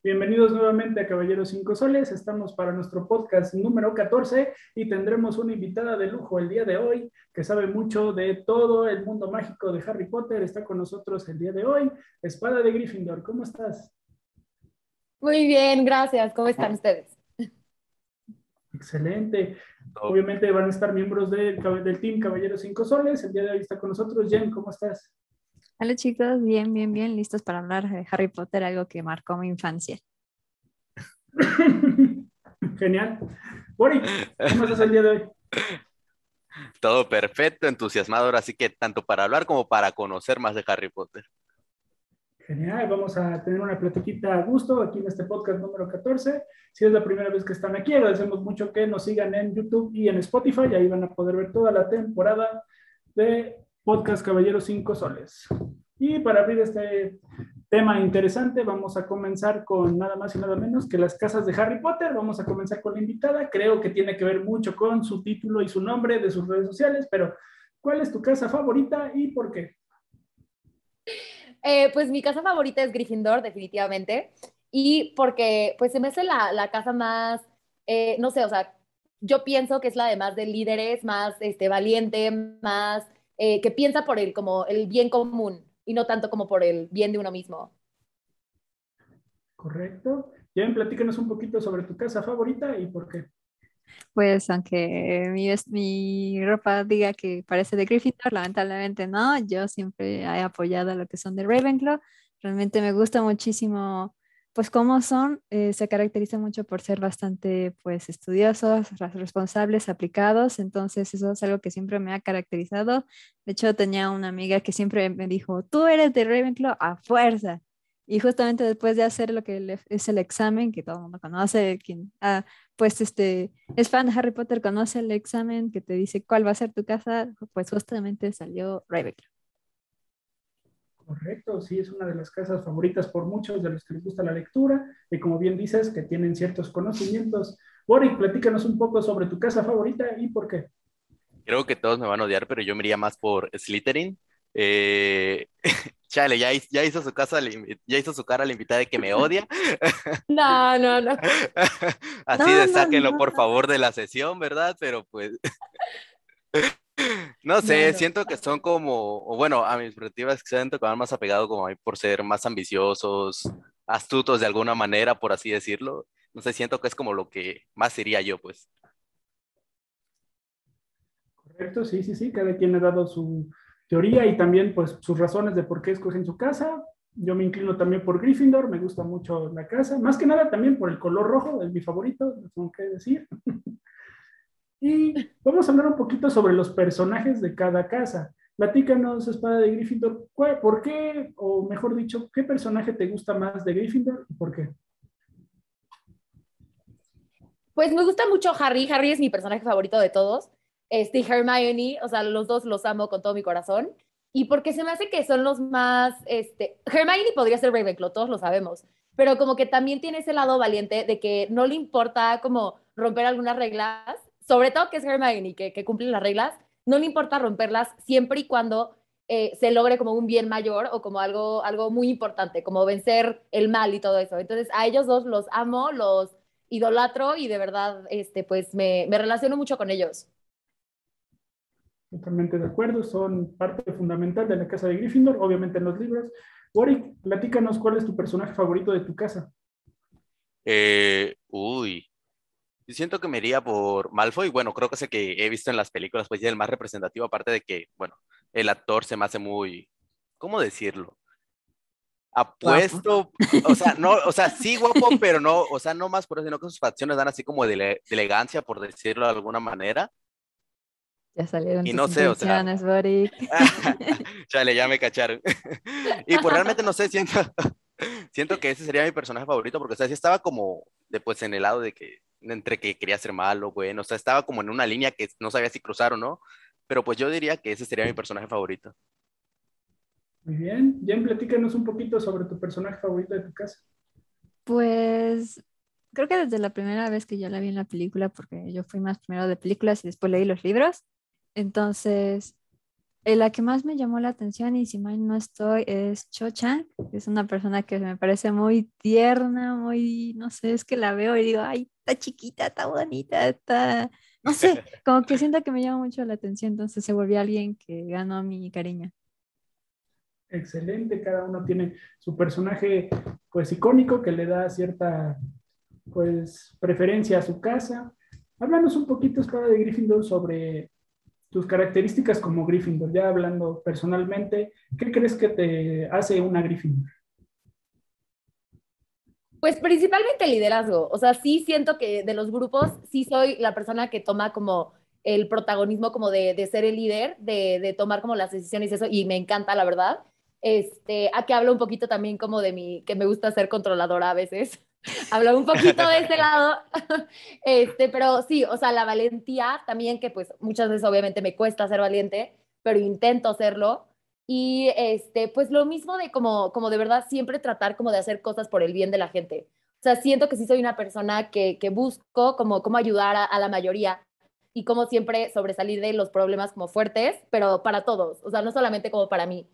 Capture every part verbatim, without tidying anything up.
Bienvenidos nuevamente a Caballeros Cinco Soles. Estamos para nuestro podcast número catorce y tendremos una invitada de lujo el día de hoy que sabe mucho de todo el mundo mágico de Harry Potter. Está con nosotros el día de hoy, Espada de Gryffindor. ¿Cómo estás? Muy bien, gracias. ¿Cómo están ustedes? Excelente. Top. Obviamente van a estar miembros del, del team Caballeros Cinco Soles. El día de hoy está con nosotros Jen. ¿Cómo estás? Hola chicos, bien, bien, bien, listos para hablar de Harry Potter, algo que marcó mi infancia. Genial. Boric, ¿cómo estás el día de hoy? Todo perfecto, entusiasmado ahora sí que tanto para hablar como para conocer más de Harry Potter. Genial, vamos a tener una platiquita a gusto aquí en este podcast número catorce. Si es la primera vez que están aquí, agradecemos mucho que nos sigan en YouTube y en Spotify. Ahí van a poder ver toda la temporada de Podcast Caballeros Cinco Soles. Y para abrir este tema interesante, vamos a comenzar con nada más y nada menos que las casas de Harry Potter. Vamos a comenzar con la invitada. Creo que tiene que ver mucho con su título y su nombre de sus redes sociales, pero ¿cuál es tu casa favorita y por qué? Eh, pues mi casa favorita es Gryffindor, definitivamente. Y porque pues se me hace la, la casa más, eh, no sé, o sea, yo pienso que es la de más de líderes, más este, valiente, más eh, que piensa por el, como el bien común y no tanto como por el bien de uno mismo. Correcto. Jen, platícanos un poquito sobre tu casa favorita y por qué. Pues aunque mi, ves- mi ropa diga que parece de Gryffindor, lamentablemente no, yo siempre he apoyado a lo que son de Ravenclaw, realmente me gusta muchísimo, pues cómo son, eh, se caracterizan mucho por ser bastante pues estudiosos, ra- responsables, aplicados, entonces eso es algo que siempre me ha caracterizado. De hecho tenía una amiga que siempre me dijo, tú eres de Ravenclaw a fuerza. Y justamente después de hacer lo que le- es el examen, que todo el mundo conoce, quien, ah, pues este, es fan de Harry Potter, conoce el examen que te dice cuál va a ser tu casa, pues justamente salió Ravenclaw. Correcto, sí, es una de las casas favoritas por muchos de los que les gusta la lectura y como bien dices, que tienen ciertos conocimientos. Boric, platícanos un poco sobre tu casa favorita y por qué. Creo que todos me van a odiar, pero yo me iría más por Slytherin. Eh, Chale, ya, hiz- ya hizo su casa, la invi- ya hizo su cara la invitada de que me odia. No, no, no. Así No, de no, sáquenlo no, por no, favor de la sesión, ¿verdad? Pero pues, no No, sé, no. siento que son como, o bueno, a mis perspectivas, que siento que van más apegados como a mí por ser más ambiciosos, astutos de alguna manera, por así decirlo. No sé, siento que es como lo que más sería yo, pues. Correcto, sí, sí, sí, cada quien ha dado su teoría y también pues sus razones de por qué escogen su casa. Yo me inclino también por Gryffindor, me gusta mucho la casa, más que nada también por el color rojo, es mi favorito, no tengo que decir. Y vamos a hablar un poquito sobre los personajes de cada casa. Platícanos, Espada de Gryffindor, ¿cuál- ¿por qué, o mejor dicho, qué personaje te gusta más de Gryffindor y por qué? Pues me gusta mucho Harry. Harry es mi personaje favorito de todos. Este, y Hermione, o sea, los dos los amo con todo mi corazón. Y porque se me hace que son los más, este, Hermione podría ser Ravenclaw, todos lo sabemos, pero como que también tiene ese lado valiente de que no le importa como romper algunas reglas, sobre todo que es Hermione, que, que cumple las reglas, no le importa romperlas siempre y cuando eh, se logre como un bien mayor o como algo, algo muy importante, como vencer el mal y todo eso. Entonces, a ellos dos los amo, los idolatro y de verdad, este, pues me, me relaciono mucho con ellos. Totalmente de acuerdo, son parte fundamental de la casa de Gryffindor, obviamente en los libros. Boric, platícanos cuál es tu personaje favorito de tu casa. Eh, uy, yo siento que me iría por Malfoy. Bueno, creo que es el que he visto en las películas, pues ya el más representativo, aparte de que, bueno, el actor se me hace muy, ¿cómo decirlo? guapo. Apuesto, o sea, no, o sea, sí guapo, pero no, o sea, no más por eso, sino que sus facciones dan así como de, ele- de elegancia, por decirlo de alguna manera. Ya salieron Y tus no sé, o sea, intenciones, Boric. chale, ya me cacharon. Y pues realmente no sé, siento, siento que ese sería mi personaje favorito, porque, o sea, sí estaba como, de, pues, en el lado de que, entre que quería ser malo, bueno, o sea, estaba como en una línea que no sabía si cruzar o no, pero pues yo diría que ese sería mi personaje favorito. Muy bien, Jen, platícanos un poquito sobre tu personaje favorito de tu casa. Pues creo que desde la primera vez que yo la vi en la película, porque yo fui más primero de películas y después leí los libros, entonces Eh, la que más me llamó la atención, y si mal no estoy, es Cho Chang, que es una persona que me parece muy tierna, muy, no sé, es que la veo y digo, ay, está chiquita, está bonita, está, no sé, como que siento que me llama mucho la atención, entonces se volvió alguien que ganó mi cariño. Excelente, cada uno tiene su personaje pues icónico que le da cierta pues preferencia a su casa. Háblanos un poquito, Espada de Gryffindor, sobre tus características como Gryffindor, ya hablando personalmente, ¿qué crees que te hace una Gryffindor? Pues principalmente liderazgo, o sea, sí siento que de los grupos, sí soy la persona que toma como el protagonismo como de, de ser el líder, de, de tomar como las decisiones y eso, y me encanta, la verdad. Este, aquí hablo un poquito también como de mi, que me gusta ser controladora a veces. Hablo un poquito de ese lado. Este, pero sí, o sea, la valentía también, que pues muchas veces obviamente me cuesta ser valiente, pero intento serlo. Y este, pues lo mismo de como, como de verdad siempre tratar como de hacer cosas por el bien de la gente. O sea, siento que sí soy una persona que, que busco como, como ayudar a, a la mayoría y como siempre sobresalir de los problemas como fuertes, pero para todos, o sea, no solamente como para mí.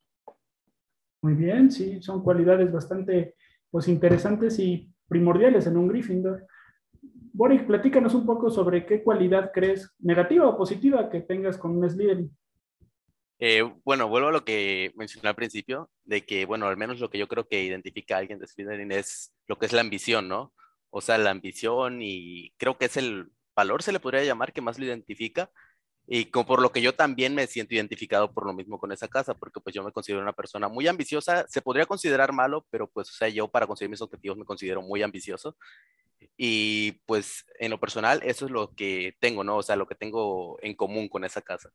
Muy bien, sí, son cualidades bastante pues interesantes y primordiales en un Gryffindor. Boris, platícanos un poco sobre qué cualidad crees, negativa o positiva, que tengas con un Slytherin. Eh, bueno, vuelvo a lo que mencioné al principio, de que, bueno, al menos lo que yo creo que identifica a alguien de Slytherin es lo que es la ambición, ¿no? O sea, la ambición y creo que es el valor, se le podría llamar, que más lo identifica. Y como por lo que yo también me siento identificado por lo mismo con esa casa, porque pues yo me considero una persona muy ambiciosa, se podría considerar malo, pero pues, o sea, yo para conseguir mis objetivos me considero muy ambicioso. Y pues en lo personal, eso es lo que tengo, ¿no? O sea, lo que tengo en común con esa casa.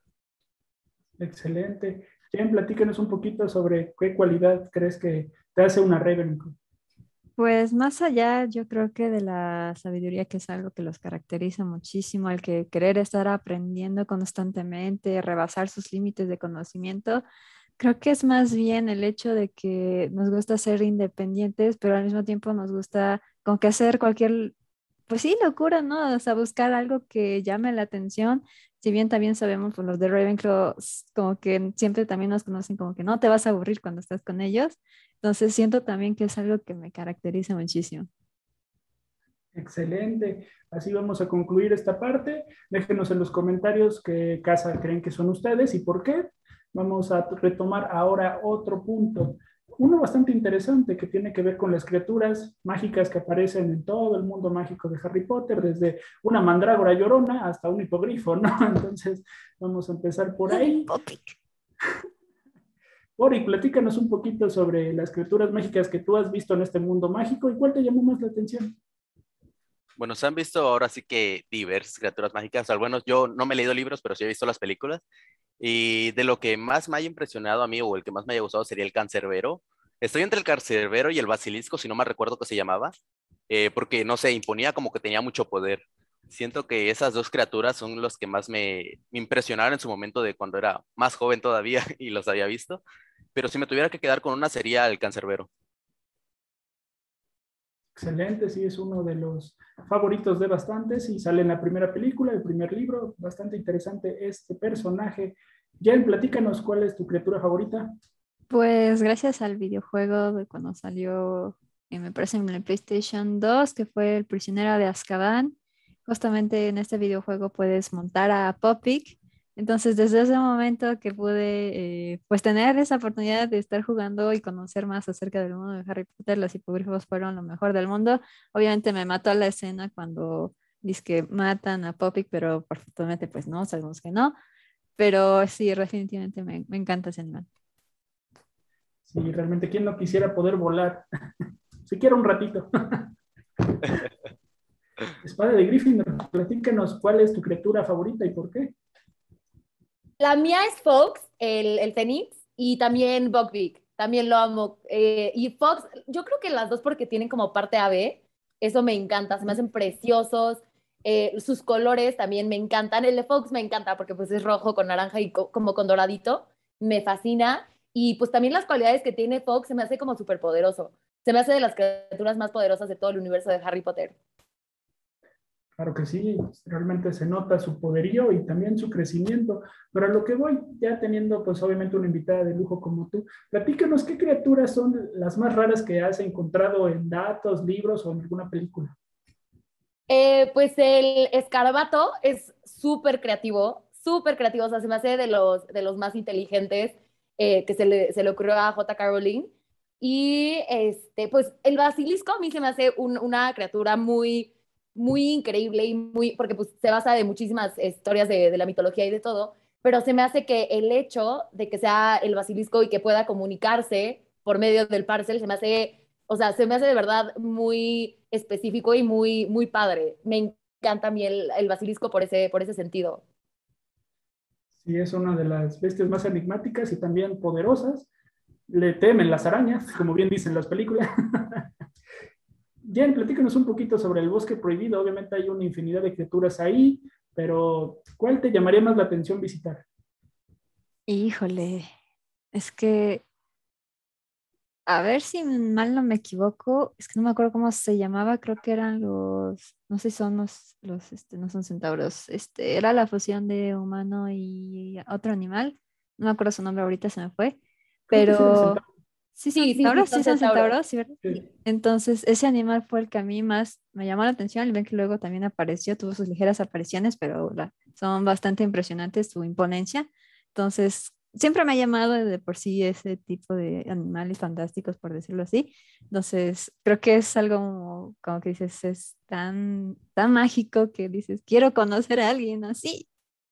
Excelente. Jen, platícanos un poquito sobre qué cualidad crees que te hace una Ravenclaw. Pues más allá, yo creo que de la sabiduría, que es algo que los caracteriza muchísimo, el que querer estar aprendiendo constantemente, rebasar sus límites de conocimiento, creo que es más bien el hecho de que nos gusta ser independientes, pero al mismo tiempo nos gusta como que hacer cualquier, pues sí, locura, ¿no? O sea, buscar algo que llame la atención. Si bien también sabemos, pues los de Ravenclaw s- como que siempre también nos conocen como que no te vas a aburrir cuando estás con ellos. Entonces siento también que es algo que me caracteriza muchísimo. Excelente. Así vamos a concluir esta parte. Déjenos en los comentarios qué casa creen que son ustedes y por qué. Vamos a retomar ahora otro punto. Uno bastante interesante que tiene que ver con las criaturas mágicas que aparecen en todo el mundo mágico de Harry Potter, desde una mandrágora llorona hasta un hipogrifo, ¿no? Entonces, vamos a empezar por ahí. Popic. Ori, platícanos un poquito sobre las criaturas mágicas que tú has visto en este mundo mágico y cuál te llamó más la atención. Bueno, se han visto ahora sí que diversas criaturas mágicas. Al menos yo no me he leído libros, pero sí he visto las películas. Y de lo que más me haya impresionado a mí o el que más me haya gustado sería el cancerbero. Estoy entre el cancerbero y el basilisco, si no me recuerdo qué se llamaba, eh, porque no sé, imponía como que tenía mucho poder. Siento que esas dos criaturas son los que más me, me impresionaron en su momento de cuando era más joven todavía y los había visto. Pero si me tuviera que quedar con una sería el cancerbero. Excelente, sí, es uno de los favoritos de bastantes y sale en la primera película, el primer libro, bastante interesante este personaje. Jen, platícanos cuál es tu criatura favorita. Pues gracias al videojuego de cuando salió, eh, me parece en el PlayStation dos, que fue El prisionero de Azkaban. Justamente en este videojuego puedes montar a Poppy. Entonces, desde ese momento que pude, eh, pues tener esa oportunidad de estar jugando y conocer más acerca del mundo de Harry Potter, los hipogrifos fueron lo mejor del mundo. Obviamente me mató la escena cuando dice que matan a Poppy, pero perfectamente pues no, sabemos que no. Pero sí, definitivamente me, me encanta ese animal. Si realmente, ¿quién no quisiera poder volar? Siquiera un ratito. Espada de Gryffindor, platícanos cuál es tu criatura favorita y por qué. La mía es Fox, el, el Fénix, y también Buckbeak, también lo amo. Eh, y Fox, yo creo que las dos porque tienen como parte A B, eso me encanta, se me hacen preciosos, eh, sus colores también me encantan. El de Fox me encanta porque pues es rojo con naranja y co- como con doradito, me fascina. Y pues también las cualidades que tiene Fox se me hace como súper poderoso. Se me hace de las criaturas más poderosas de todo el universo de Harry Potter. Claro que sí, realmente se nota su poderío y también su crecimiento. Pero a lo que voy, ya teniendo pues obviamente una invitada de lujo como tú, platícanos qué criaturas son las más raras que has encontrado en datos, libros o en alguna película. Eh, pues el escarabato es súper creativo, súper creativo, o sea, se me hace de los, de los más inteligentes eh, que se le, se le ocurrió a J K. Rowling. Y este, pues el basilisco a mí se me hace un, una criatura muy, muy increíble y muy, porque pues se basa de muchísimas historias de, de la mitología y de todo, pero se me hace que el hecho de que sea el basilisco y que pueda comunicarse por medio del parcel, se me hace, o sea, se me hace de verdad muy específico y muy, muy padre. Me encanta a mí el, el basilisco por ese, por ese sentido. Sí, es una de las bestias más enigmáticas y también poderosas. Le temen las arañas, como bien dicen las películas. Jen, platícanos un poquito sobre el bosque prohibido. Obviamente hay una infinidad de criaturas ahí, pero ¿cuál te llamaría más la atención visitar? Híjole, es que, a ver si mal no me equivoco, es que no me acuerdo cómo se llamaba, creo que eran los, no sé si son los, los, este, no son centauros, este, era la fusión de humano y otro animal, no me acuerdo su nombre ahorita, se me fue, Creo que sí del pero centauro. sí son Sí, sí, sí, centauros, sí son son centauros. centauros, ¿sí, verdad? Sí. Entonces, ese animal fue el que a mí más me llamó la atención. Y ven que luego también apareció, tuvo sus ligeras apariciones, pero la- son bastante impresionantes su imponencia. Entonces, siempre me ha llamado de por sí ese tipo de animales fantásticos, por decirlo así. Entonces, creo que es algo como, como que dices, es tan, tan mágico que dices, quiero conocer a alguien así.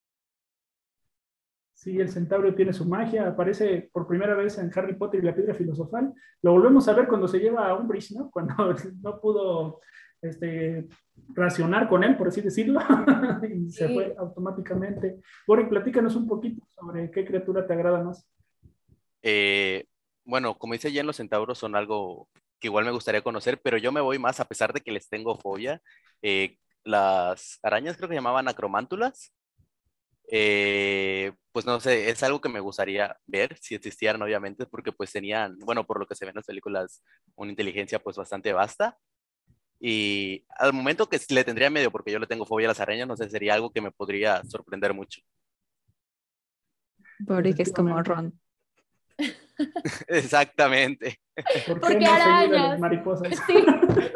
Sí, el centauro tiene su magia, aparece por primera vez en Harry Potter y la piedra filosofal. Lo volvemos a ver cuando se lleva a Umbridge, ¿no? Cuando no pudo este, racionar con él, por así decirlo, y se fue Sí. automáticamente. Boric, platícanos un poquito sobre qué criatura te agrada más. Eh, bueno, como dice Jen, los centauros son algo que igual me gustaría conocer, pero yo me voy más, a pesar de que les tengo fobia, eh, las arañas creo que llamaban acromántulas. Eh, pues no sé, es algo que me gustaría ver si existieran, obviamente, porque pues tenían, bueno, por lo que se ve en las películas, una inteligencia pues bastante vasta. Y al momento que le tendría medio, porque yo le tengo fobia a las arañas, no sé, sería algo que me podría sorprender mucho. Boric es como Efectivamente. Ron. Exactamente. ¿Por qué Porque no seguir a las arañas. mariposas? Sí.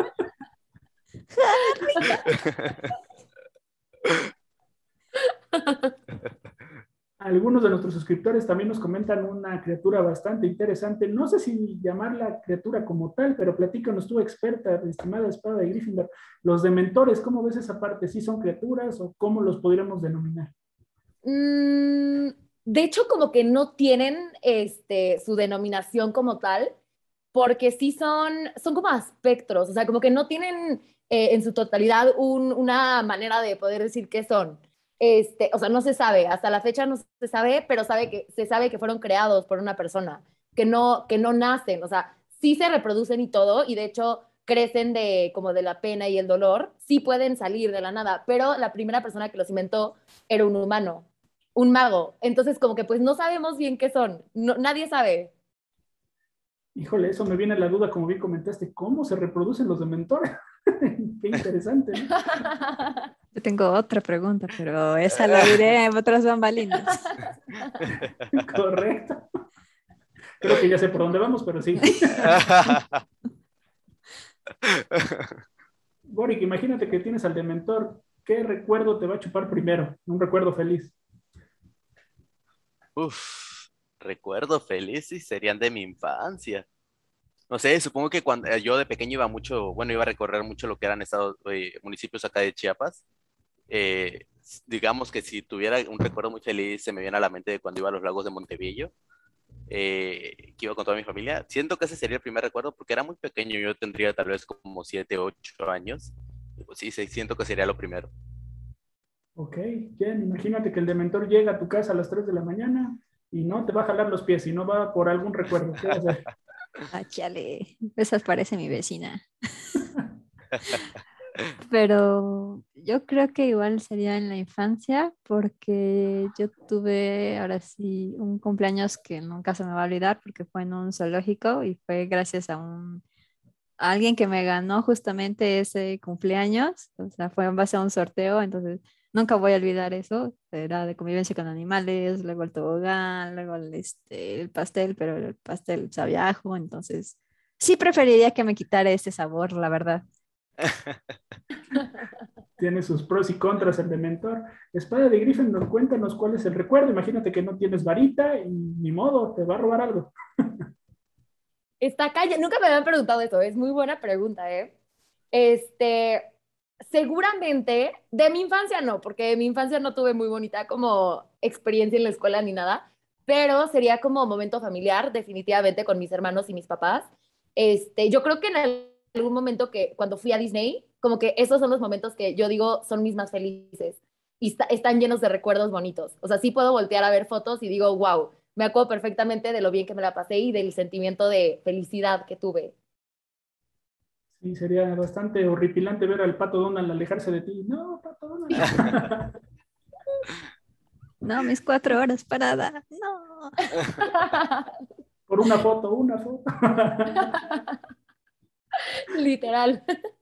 Algunos de nuestros suscriptores también nos comentan una criatura bastante interesante. No sé si llamarla criatura como tal, pero platícanos tú, experta, estimada espada de Gryffindor. Los dementores, ¿cómo ves esa parte? ¿Sí son criaturas o cómo los podríamos denominar? Mm, de hecho, como que no tienen este, su denominación como tal, porque sí son, son como aspectos, o sea, como que no tienen eh, en su totalidad un- una manera de poder decir qué son. Este, o sea, no se sabe, hasta la fecha no se sabe, pero sabe que, se sabe que fueron creados por una persona, que no, que no nacen, o sea, sí se reproducen y todo, y de hecho crecen de como de la pena y el dolor, sí pueden salir de la nada, pero la primera persona que los inventó era un humano, un mago. Entonces, como que pues no sabemos bien qué son, no, nadie sabe. Híjole, eso me viene a la duda, como bien comentaste, ¿cómo se reproducen los dementores? Qué interesante, ¿no? Yo tengo otra pregunta, pero esa la diré en otras bambalinas. Correcto. Creo que ya sé por dónde vamos, pero sí. Boric, imagínate que tienes al dementor. ¿Qué recuerdo te va a chupar primero? Un recuerdo feliz. Uf, recuerdo felices serían de mi infancia. No sé, supongo que cuando eh, yo de pequeño iba mucho, bueno, iba a recorrer mucho lo que eran estados, eh, municipios acá de Chiapas. Eh, s- digamos que si tuviera un recuerdo muy feliz, se me viene a la mente de cuando iba a los lagos de Montevideo, eh, que iba con toda mi familia. Siento que ese sería el primer recuerdo porque era muy pequeño, yo tendría tal vez como siete, ocho años. Y pues sí, sí, siento que sería lo primero. Ok, Jen, imagínate que el dementor llega a tu casa a las tres de la mañana y no te va a jalar los pies y no va por algún recuerdo. ¿Qué va a hacer? Ah, chale, esa parece mi vecina. Pero yo creo que igual sería en la infancia porque yo tuve ahora sí un cumpleaños que nunca se me va a olvidar porque fue en un zoológico y fue gracias a un alguien que me ganó justamente ese cumpleaños, o sea, fue en base a un sorteo, entonces nunca voy a olvidar eso. Era de convivencia con animales, luego el tobogán, luego el, este, el pastel, pero el pastel sabía a ajo, entonces sí preferiría que me quitara ese sabor, la verdad. Tiene sus pros y contras el Dementor. Espada de Gryffindor, cuéntanos cuál es el recuerdo. Imagínate que no tienes varita y ni modo, te va a robar algo. Está calle, nunca me habían preguntado eso, es muy buena pregunta, ¿eh? Este, seguramente, de mi infancia no, porque de mi infancia no tuve muy bonita como experiencia en la escuela ni nada, pero sería como momento familiar, definitivamente con mis hermanos y mis papás. Este, yo creo que en algún momento que cuando fui a Disney, como que esos son los momentos que yo digo son mis más felices y está, están llenos de recuerdos bonitos. O sea, sí puedo voltear a ver fotos y digo, wow, me acuerdo perfectamente de lo bien que me la pasé y del sentimiento de felicidad que tuve. Sí, sería bastante horripilante ver al Pato Donald alejarse de ti. No, Pato Donald. No, mis cuatro horas parada. No. Por una foto, una foto. Literal.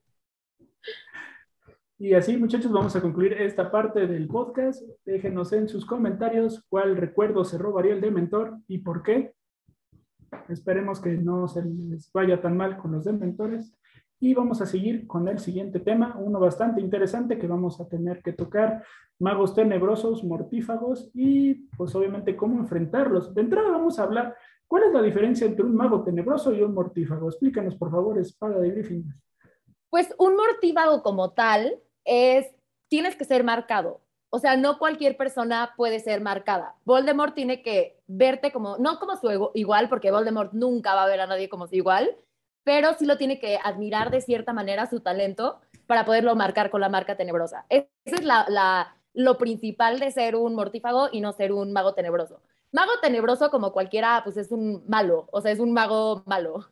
Y así, muchachos, vamos a concluir esta parte del podcast. Déjenos en sus comentarios cuál recuerdo se robaría el Dementor y por qué. Esperemos que no se les vaya tan mal con los Dementores. Y vamos a seguir con el siguiente tema, uno bastante interesante que vamos a tener que tocar: magos tenebrosos, mortífagos y pues obviamente cómo enfrentarlos. De entrada vamos a hablar, ¿cuál es la diferencia entre un mago tenebroso y un mortífago? Explícanos, por favor, Espada de Gryffindor. Pues un mortívago como tal es, tienes que ser marcado. O sea, no cualquier persona puede ser marcada. Voldemort tiene que verte como, no como su igual, porque Voldemort nunca va a ver a nadie como su igual, pero sí lo tiene que admirar de cierta manera su talento para poderlo marcar con la marca tenebrosa. Esa es la, la, lo principal de ser un mortífago y no ser un mago tenebroso. Mago tenebroso como cualquiera, pues es un malo, o sea, es un mago malo.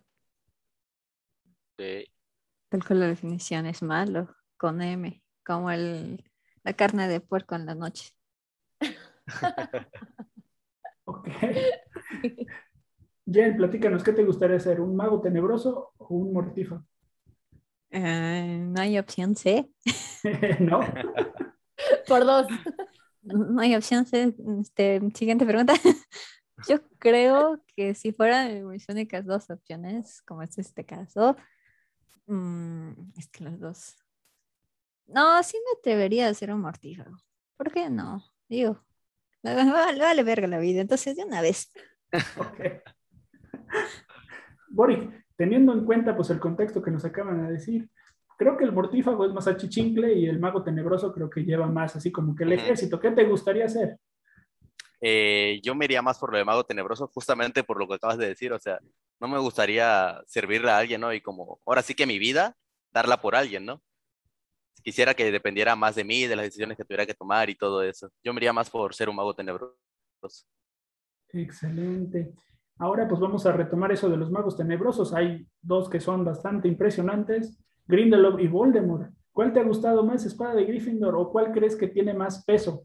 Sí. Tal cual la definición es malo, con M, como el, la carne de puerco en la noche. Ok. Jen, platícanos, ¿qué te gustaría ser? ¿Un mago tenebroso o un mortífago? Eh, no hay opción C. ¿No? Por dos. No hay opción C. Este, siguiente pregunta. Yo creo que si fueran mis únicas dos opciones, como es este caso, mm, es que los dos. No, sí me atrevería a ser un mortífago. ¿Por qué no? Digo, me vale, vale verga la vida, entonces de una vez. Ok. Boric, teniendo en cuenta pues el contexto que nos acaban de decir, creo que el mortífago es más achichincle y el mago tenebroso creo que lleva más así como que el Ujú. ejército. ¿Qué te gustaría hacer? Eh, yo me iría más por lo de mago tenebroso, justamente por lo que acabas de decir. O sea, no me gustaría servirle a alguien, ¿no? Y como, ahora sí que mi vida, darla por alguien, ¿no? Quisiera que dependiera más de mí, de las decisiones que tuviera que tomar y todo eso. Yo me iría más por ser un mago tenebroso. Excelente. Ahora pues vamos a retomar eso de los magos tenebrosos. Hay dos que son bastante impresionantes, Grindelwald y Voldemort. ¿Cuál te ha gustado más, Espada de Gryffindor, o cuál crees que tiene más peso?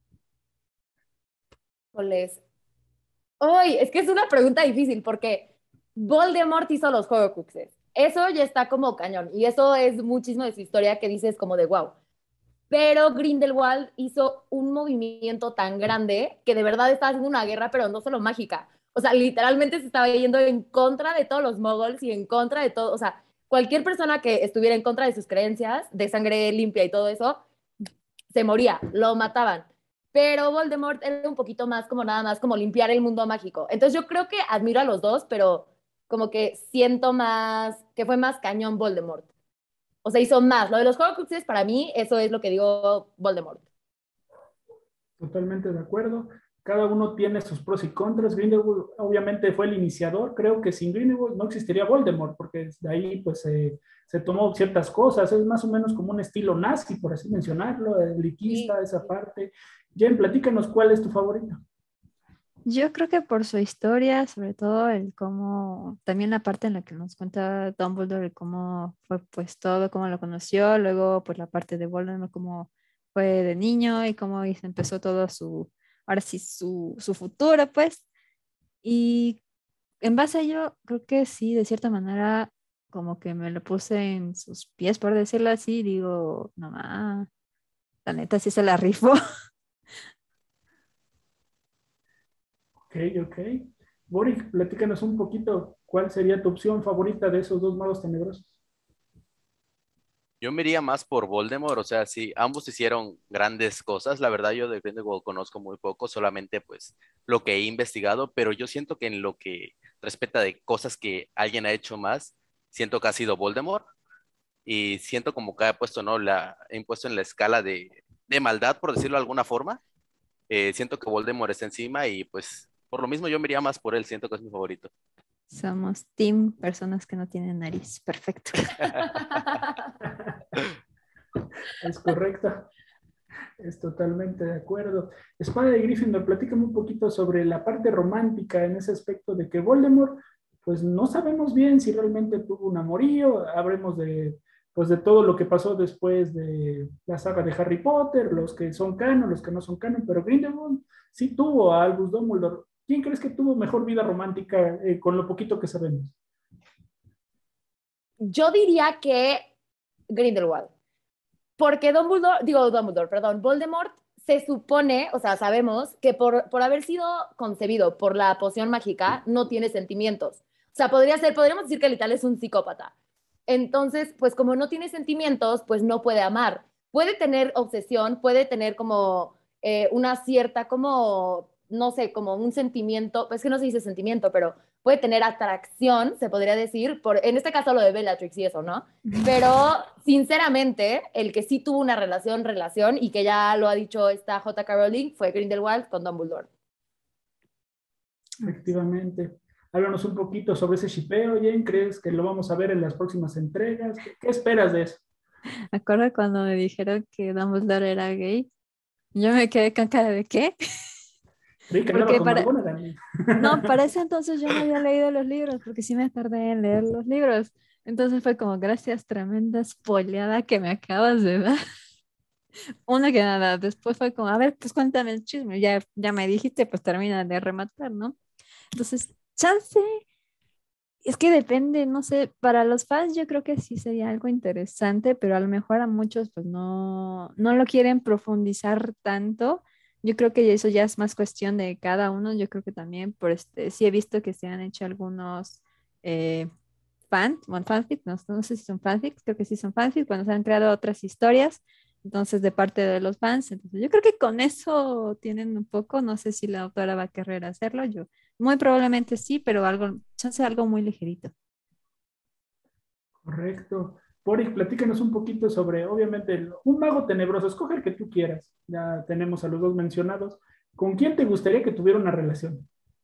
Híjoles. Uy, es que es una pregunta difícil porque Voldemort hizo los Horcruxes. Eso ya está como cañón y eso es muchísimo de su historia que dices como de wow. Pero Grindelwald hizo un movimiento tan grande que de verdad estaba haciendo una guerra, pero no solo mágica. O sea, literalmente se estaba yendo en contra de todos los muggles y en contra de todo. O sea, cualquier persona que estuviera en contra de sus creencias, de sangre limpia y todo eso, se moría, lo mataban. Pero Voldemort era un poquito más como nada más como limpiar el mundo mágico. Entonces yo creo que admiro a los dos, pero como que siento más, que fue más cañón Voldemort. O sea, hizo más. Lo de los Horcruxes, para mí, eso es lo que digo Voldemort. Totalmente de acuerdo. Cada uno tiene sus pros y contras. Grindelwald obviamente fue el iniciador. Creo que sin Grindelwald no existiría Voldemort, porque de ahí pues eh, se tomó ciertas cosas. Es más o menos como un estilo nazi, por así mencionarlo, el Sí. liquista, esa parte. Jen, platícanos cuál es tu favorito. Yo creo que por su historia, sobre todo el cómo, también la parte en la que nos cuenta Dumbledore, el cómo fue pues todo, cómo lo conoció, luego pues la parte de Voldemort, cómo fue de niño y cómo y se empezó todo su, ahora sí, su, su futuro, pues. Y en base a ello, creo que sí, de cierta manera, como que me lo puse en sus pies, por decirlo así, digo, no más, la neta sí se la rifó. Ok, ok. Boris, platícanos un poquito, ¿cuál sería tu opción favorita de esos dos magos tenebrosos? Yo me iría más por Voldemort, o sea, sí, ambos hicieron grandes cosas. La verdad, yo de Grindelwald conozco muy poco, solamente pues lo que he investigado, pero yo siento que en lo que respecta de cosas que alguien ha hecho más, siento que ha sido Voldemort y siento como que ha puesto, ¿no? La, ha impuesto en la escala de, de maldad, por decirlo de alguna forma. Eh, siento que Voldemort está encima y pues por lo mismo yo me iría más por él, siento que es mi favorito. Somos team personas que no tienen nariz. Perfecto. Es correcto, es totalmente de acuerdo. Espada de Gryffindor, platícame un poquito sobre la parte romántica en ese aspecto de que Voldemort, pues no sabemos bien si realmente tuvo un amorío, habremos de, pues de todo lo que pasó después de la saga de Harry Potter, los que son canon, los que no son canon, pero Grindelwald sí tuvo a Albus Dumbledore. ¿Quién crees que tuvo mejor vida romántica eh, con lo poquito que sabemos? Yo diría que Grindelwald. Porque Dumbledore, digo Dumbledore, perdón, Voldemort se supone, o sea, sabemos que por, por haber sido concebido por la poción mágica, no tiene sentimientos. O sea, podría ser, podríamos decir que literal es un psicópata. Entonces, pues como no tiene sentimientos, pues no puede amar. Puede tener obsesión, puede tener como eh, una cierta, como, no sé, como un sentimiento, pues que no se dice sentimiento, pero puede tener atracción, se podría decir, por, en este caso lo de Bellatrix y eso, ¿no? Pero sinceramente, el que sí tuvo una relación, relación, y que ya lo ha dicho esta J K. Rowling, fue Grindelwald con Dumbledore. Efectivamente. Háblanos un poquito sobre ese shipeo, Jen. ¿Crees que lo vamos a ver en las próximas entregas? ¿Qué, qué esperas de eso? Me acuerdo cuando me dijeron que Dumbledore era gay. Yo me quedé con cara de ¿qué? Creí que andaba Porque con para, McGonagall. no, para ese entonces yo no había leído los libros, porque sí me tardé en leer los libros. Entonces fue como, gracias, tremenda spoileada que me acabas de dar. Una que nada, después fue como, a ver, pues cuéntame el chisme, ya, ya me dijiste, pues termina de rematar, ¿no? Entonces, chance, es que depende, no sé, para los fans yo creo que sí sería algo interesante, pero a lo mejor a muchos pues no, no lo quieren profundizar tanto. Yo creo que eso ya es más cuestión de cada uno. Yo creo que también por este, sí he visto que se han hecho algunos eh, fan, bueno, fanfics, no, no sé si son fanfics, creo que sí son fanfics, cuando se han creado otras historias, entonces de parte de los fans. Entonces yo creo que con eso tienen un poco, no sé si la autora va a querer hacerlo, yo muy probablemente sí, pero algo, chance algo muy ligerito. Correcto. Boris, platícanos un poquito sobre, obviamente, el- un mago tenebroso. Escoge el que tú quieras. Ya tenemos a los dos mencionados. ¿Con quién te gustaría que tuviera una relación?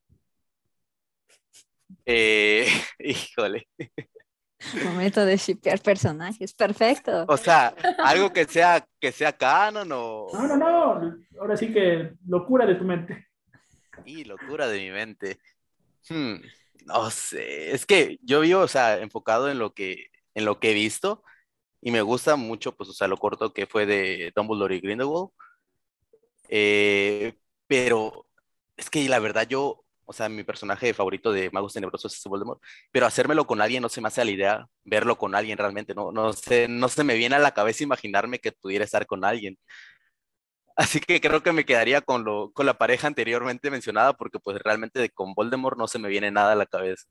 Eh, híjole. Momento de shippear personajes, perfecto. O sea, algo que sea, que sea canon o... No, no, no. Ahora sí que locura de tu mente. Y locura de mi mente. Hmm, no sé, es que yo vivo, o sea, enfocado en lo que, en lo que he visto y me gusta mucho, pues, o sea, lo corto que fue de Dumbledore y Grindelwald. Eh, pero es que la verdad yo, o sea, mi personaje favorito de Magos Tenebrosos es Voldemort, pero hacérmelo con alguien no se me hace la idea, verlo con alguien realmente, no, no sé, no se me viene a la cabeza imaginarme que pudiera estar con alguien. Así que creo que me quedaría con lo, con la pareja anteriormente mencionada, porque pues realmente de, con Voldemort no se me viene nada a la cabeza.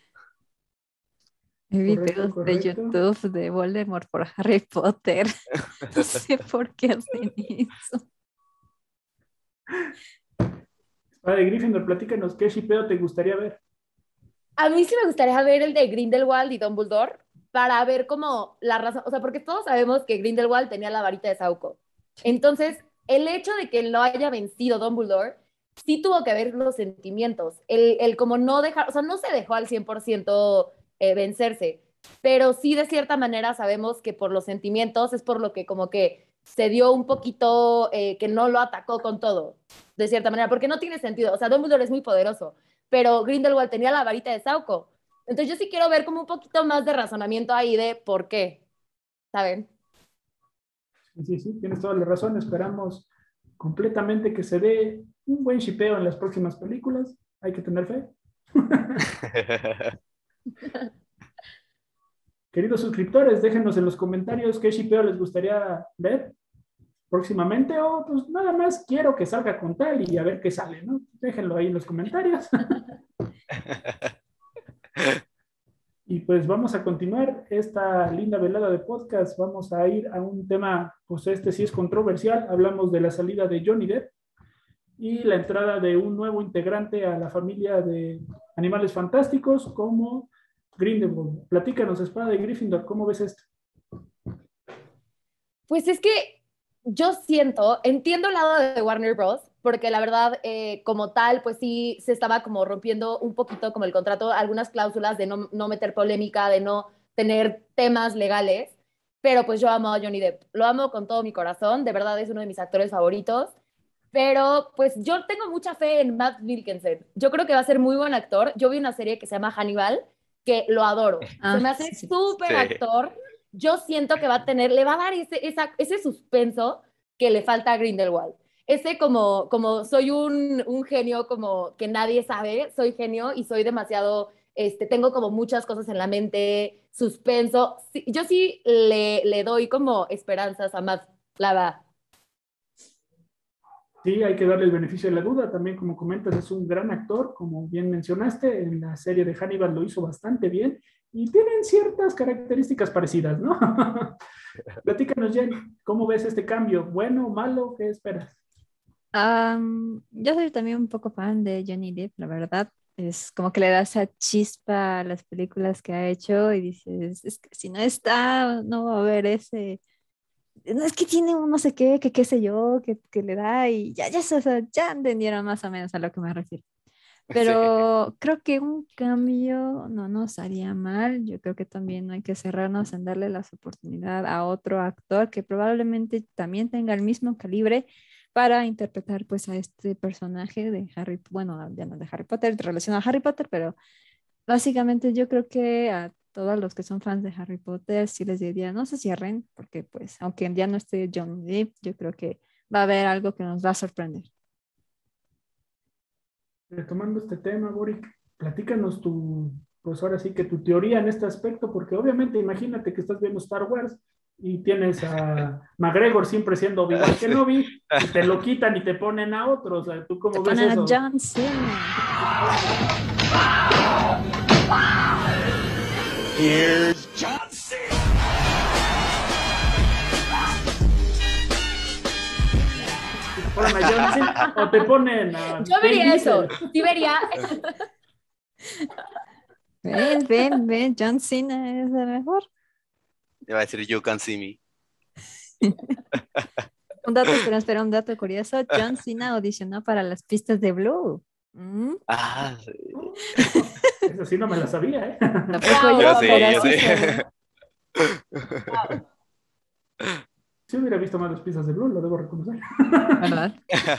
Hay Correcto, videos de correcto. YouTube de Voldemort por Harry Potter. No sé por qué hacen eso. Espada de Gryffindor, platícanos qué shipeo te gustaría ver. A mí sí me gustaría ver el de Grindelwald y Dumbledore para ver como la razón, o sea, porque todos sabemos que Grindelwald tenía la varita de Sauco. Entonces, el hecho de que lo haya vencido Dumbledore sí tuvo que ver los sentimientos, el, el como no dejar, o sea, no se dejó al cien por ciento eh, vencerse, pero sí de cierta manera sabemos que por los sentimientos es por lo que como que se dio un poquito, eh, que no lo atacó con todo, de cierta manera, porque no tiene sentido, o sea, Dumbledore es muy poderoso, pero Grindelwald tenía la varita de Sauco. Entonces yo sí quiero ver como un poquito más de razonamiento ahí de por qué, ¿saben? Sí, sí, sí, tienes toda la razón. Esperamos completamente que se dé un buen shipeo en las próximas películas. Hay que tener fe. Queridos suscriptores, déjenos en los comentarios qué shipeo les gustaría ver próximamente o pues nada más quiero que salga con tal y a ver qué sale, ¿no? Déjenlo ahí en los comentarios. Y pues vamos a continuar esta linda velada de podcast. Vamos a ir a un tema, pues este sí es controversial. Hablamos de la salida de Johnny Depp y la entrada de un nuevo integrante a la familia de Animales Fantásticos como Grindelwald. Platícanos, Espada de Gryffindor, ¿cómo ves esto? Pues es que yo siento, entiendo el lado de Warner Bros., porque la verdad, eh, como tal, pues sí se estaba como rompiendo un poquito como el contrato, algunas cláusulas de no, no meter polémica, de no tener temas legales, pero pues yo amo a Johnny Depp, lo amo con todo mi corazón, de verdad es uno de mis actores favoritos, pero pues yo tengo mucha fe en Matt Mikkelsen, yo creo que va a ser muy buen actor, yo vi una serie que se llama Hannibal, que lo adoro, Ah, se me hace sí, sí. súper Sí. actor, yo siento que va a tener, le va a dar ese, esa, ese suspenso que le falta a Grindelwald. Ese como, como soy un, un genio como que nadie sabe, soy genio y soy demasiado, este, tengo como muchas cosas en la mente, suspenso. Sí, yo sí le, le doy como esperanzas a Matt, la verdad. Sí, hay que darle el beneficio de la duda. También, como comentas, es un gran actor, como bien mencionaste, en la serie de Hannibal lo hizo bastante bien y tienen ciertas características parecidas, ¿no? Platícanos, Jen, ¿cómo ves este cambio? ¿Bueno, malo? ¿Qué esperas? Am, yo soy también un poco fan de Johnny Depp, la verdad. Es como que le da esa chispa a las películas que ha hecho y dices, es que si no está, no va a haber ese. No, es que tiene un no sé qué, que qué sé yo, que, que le da y ya, ya, se- o sea, ya entendieron más o menos a lo que me refiero. Sí. Pero creo que un cambio no nos haría mal. Yo creo que también no hay que cerrarnos en darle las oportunidades a otro actor que probablemente también tenga el mismo calibre para interpretar pues a este personaje de Harry, bueno, ya no de Harry Potter, relacionado a Harry Potter, pero básicamente yo creo que a todos los que son fans de Harry Potter sí les diría, no se cierren, porque pues aunque ya no esté John Depp, yo creo que va a haber algo que nos va a sorprender. Retomando este tema, Boric, platícanos tu, pues ahora sí que tu teoría en este aspecto, porque obviamente imagínate que estás viendo Star Wars y tienes a McGregor siempre siendo Obi-Wan Sí. Kenobi y te lo quitan y te ponen a otro. O sea, ¿tú Te cómo ves ponen a eso? John Cena. Here's John Cena. Te ponen a John Cena o te ponen a Yo Vin vería eso, Diesel. sí vería, Ven, ven, ven, John Cena es el mejor. Iba a decir You Can See Me. Un dato, espera, espera, un dato curioso. John Cena audicionó para las pistas de Blue. ¿Mm? Ah, Eso sí no me la sabía, ¿eh? Tampoco Wow, yo, yo sí, pero yo así sí. se ve. Sí hubiera visto más las piezas de Blue, lo debo reconocer. ¿Verdad?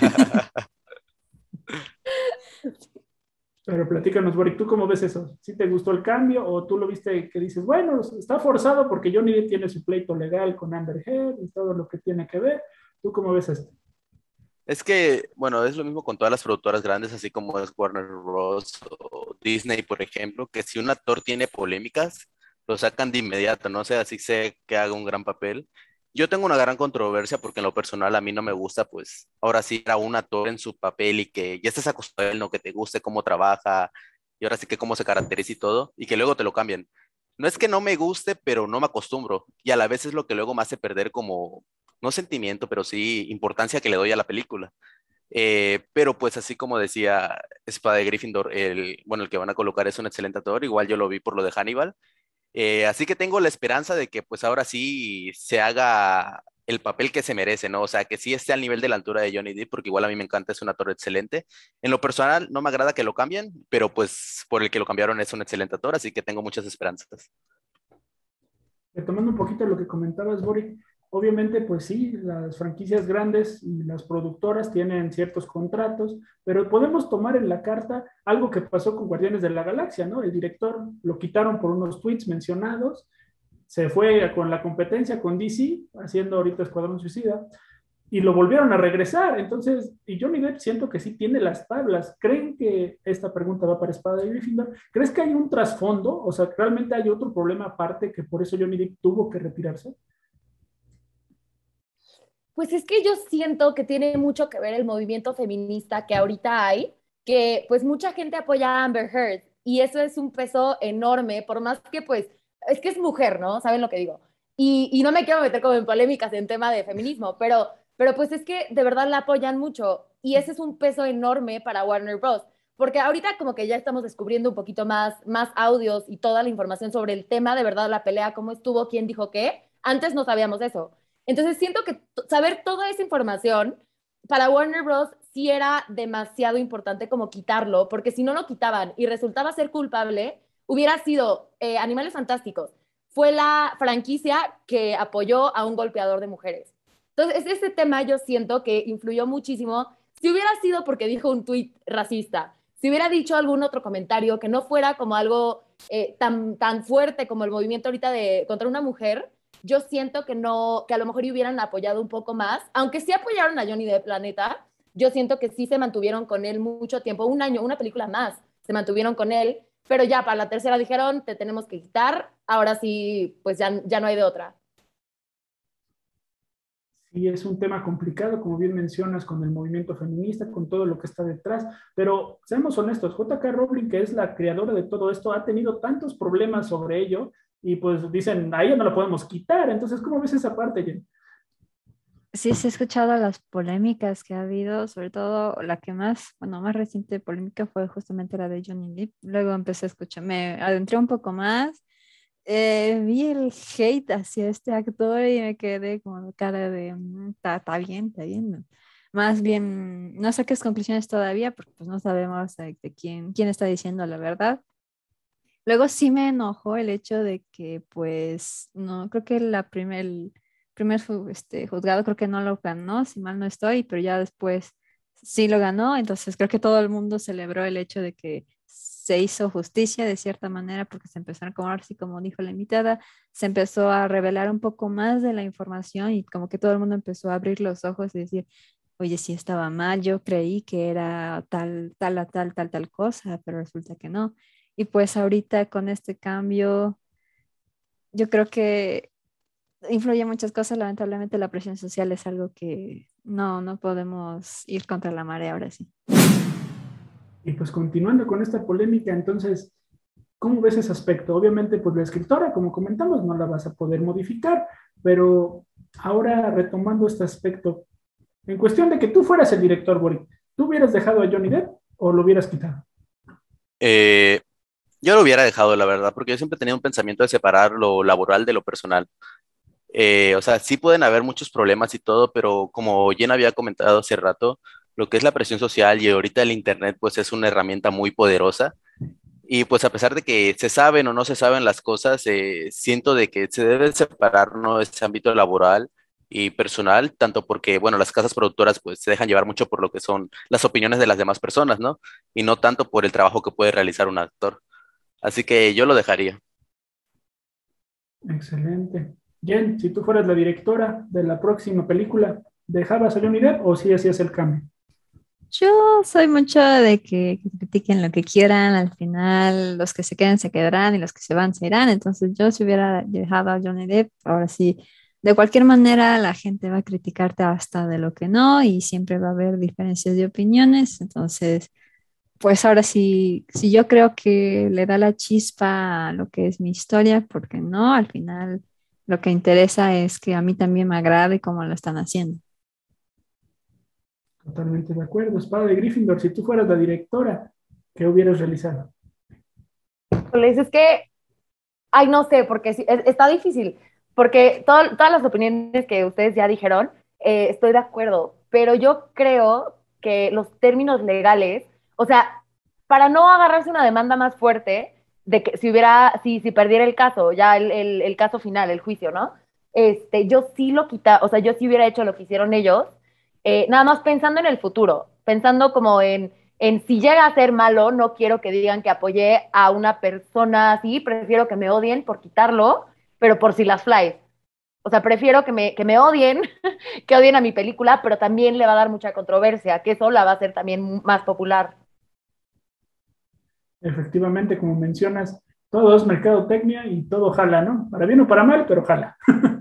Pero platícanos, Boric, ¿tú cómo ves eso? ¿Sí te gustó el cambio o tú lo viste que dices, bueno, está forzado porque Johnny Depp tiene su pleito legal con Amber Heard y todo lo que tiene que ver? ¿Tú cómo ves esto? Es que, bueno, es lo mismo con todas las productoras grandes, así como es Warner Bros. O Disney, por ejemplo, que si un actor tiene polémicas, lo sacan de inmediato, no sé, así sé que haga un gran papel. Yo tengo una gran controversia porque en lo personal a mí no me gusta, pues, ahora sí era un actor en su papel y que ya estés acostumbrado a él, no que te guste cómo trabaja y ahora sí que cómo se caracteriza y todo, y que luego te lo cambian. No es que no me guste, pero no me acostumbro y a la vez es lo que luego me hace perder como no sentimiento, pero sí importancia que le doy a la película. Eh, pero pues así como decía Espada de Gryffindor, el, bueno, el que van a colocar es un excelente actor, igual yo lo vi por lo de Hannibal. Eh, así que tengo la esperanza de que pues ahora sí se haga el papel que se merece, ¿no? O sea, que sí esté al nivel de la altura de Johnny Depp, porque igual a mí me encanta, es un actor excelente. En lo personal no me agrada que lo cambien, pero pues por el que lo cambiaron es un excelente actor, así que tengo muchas esperanzas. Retomando un poquito lo que comentabas, Boric, obviamente, pues sí, las franquicias grandes y las productoras tienen ciertos contratos, pero podemos tomar en la carta algo que pasó con Guardianes de la Galaxia, ¿no? El director lo quitaron por unos tweets mencionados, se fue con la competencia con D C, haciendo ahorita Escuadrón Suicida, y lo volvieron a regresar. Entonces, y Johnny Depp siento que sí tiene las tablas. ¿Creen que esta pregunta va para Espada de Gryffindor? ¿Crees que hay un trasfondo? O sea, ¿realmente hay otro problema aparte que por eso Johnny Depp tuvo que retirarse? Pues es que yo siento que tiene mucho que ver el movimiento feminista que ahorita hay, que pues mucha gente apoya a Amber Heard y eso es un peso enorme, por más que pues, es que es mujer, ¿no? ¿Saben lo que digo? Y, y no me quiero meter como en polémicas en tema de feminismo, pero, pero pues es que de verdad la apoyan mucho y ese es un peso enorme para Warner Bros. Porque ahorita como que ya estamos descubriendo un poquito más, más audios y toda la información sobre el tema, de verdad, la pelea, cómo estuvo, quién dijo qué. Antes no sabíamos eso. Entonces siento que saber toda esa información para Warner Bros. Sí era demasiado importante como quitarlo, porque si no lo quitaban y resultaba ser culpable, hubiera sido eh, Animales Fantásticos. Fue la franquicia que apoyó a un golpeador de mujeres. Entonces, este tema yo siento que influyó muchísimo. Si hubiera sido porque dijo un tuit racista, si hubiera dicho algún otro comentario que no fuera como algo eh, tan, tan fuerte como el movimiento ahorita de contra una mujer, yo siento que no, que a lo mejor hubieran apoyado un poco más, aunque sí apoyaron a Johnny Depp, la neta, yo siento que sí se mantuvieron con él mucho tiempo, un año, una película más, se mantuvieron con él, pero ya para la tercera dijeron, te tenemos que quitar, ahora sí, pues ya, ya no hay de otra. Sí, es un tema complicado, como bien mencionas, con el movimiento feminista, con todo lo que está detrás, pero seamos honestos, J K. Rowling, que es la creadora de todo esto, ha tenido tantos problemas sobre ello y pues dicen, a ella no la podemos quitar, entonces, ¿cómo ves esa parte, Jen? Sí, sí he escuchado las polémicas que ha habido, sobre todo la que más, bueno, más reciente polémica fue justamente la de Johnny Depp. Luego empecé a escuchar, me adentré un poco más, eh, vi el hate hacia este actor y me quedé con cara de, "Mm, está está bien, está bien". ¿No? Más bien, no saques conclusiones todavía porque pues no sabemos de, de quién, quién está diciendo la verdad. Luego sí me enojó el hecho de que, pues, no, creo que la primer, el primer ju- este, juzgado creo que no lo ganó, si mal no estoy, pero ya después sí lo ganó, entonces creo que todo el mundo celebró el hecho de que se hizo justicia de cierta manera porque se empezaron, como ahora sí, como dijo la invitada, se empezó a revelar un poco más de la información y como que todo el mundo empezó a abrir los ojos y decir, oye, sí estaba mal, yo creí que era tal, tal, a tal, tal, tal cosa, pero resulta que no. Y pues ahorita con este cambio, yo creo que influye muchas cosas. Lamentablemente la presión social es algo que no, no podemos ir contra la marea ahora sí. Y pues continuando con esta polémica, entonces, ¿cómo ves ese aspecto? Obviamente, pues la escritora, como comentamos, no la vas a poder modificar, pero ahora retomando este aspecto, en cuestión de que tú fueras el director, Boric, ¿tú hubieras dejado a Johnny Depp o lo hubieras quitado? Eh, yo lo hubiera dejado, la verdad, porque yo siempre tenía un pensamiento de separar lo laboral de lo personal. Eh, o sea, sí pueden haber muchos problemas y todo, pero como Jen había comentado hace rato, lo que es la presión social y ahorita el internet, pues es una herramienta muy poderosa. Y pues a pesar de que se saben o no se saben las cosas, eh, siento de que se debe separar, ¿no?, ese ámbito laboral y personal, tanto porque, bueno, las casas productoras pues se dejan llevar mucho por lo que son las opiniones de las demás personas, ¿no? Y no tanto por el trabajo que puede realizar un actor. Así que yo lo dejaría. Excelente. Jen, si tú fueras la directora de la próxima película, ¿dejabas a Johnny Depp o si hacías el cambio? Yo soy mucho de que, que critiquen lo que quieran, al final los que se queden se quedarán y los que se van se irán, entonces yo si hubiera dejado a Johnny Depp, ahora sí, de cualquier manera la gente va a criticarte hasta de lo que no y siempre va a haber diferencias de opiniones, entonces pues ahora sí, si yo creo que le da la chispa a lo que es mi historia, porque no, al final lo que interesa es que a mí también me agrade cómo lo están haciendo. Totalmente de acuerdo. Espada de Gryffindor, si tú fueras la directora, ¿qué hubieras realizado? Les es que, ay, no sé, porque sí, es- está difícil, porque todo- todas las opiniones que ustedes ya dijeron, eh, estoy de acuerdo, pero yo creo que los términos legales, o sea, para no agarrarse una demanda más fuerte de que si hubiera, si, si perdiera el caso, ya el, el, el caso final, el juicio, ¿no? Este, yo sí lo quita, o sea, yo sí hubiera hecho lo que hicieron ellos, eh, nada más pensando en el futuro, pensando como en en si llega a ser malo, no quiero que digan que apoyé a una persona así, prefiero que me odien por quitarlo, pero por si las flies. O sea, prefiero que me, que me odien, que odien a mi película, pero también le va a dar mucha controversia, que eso la va a hacer también más popular. Efectivamente, como mencionas, todo es mercadotecnia y todo jala, ¿no? Para bien o para mal, pero jala.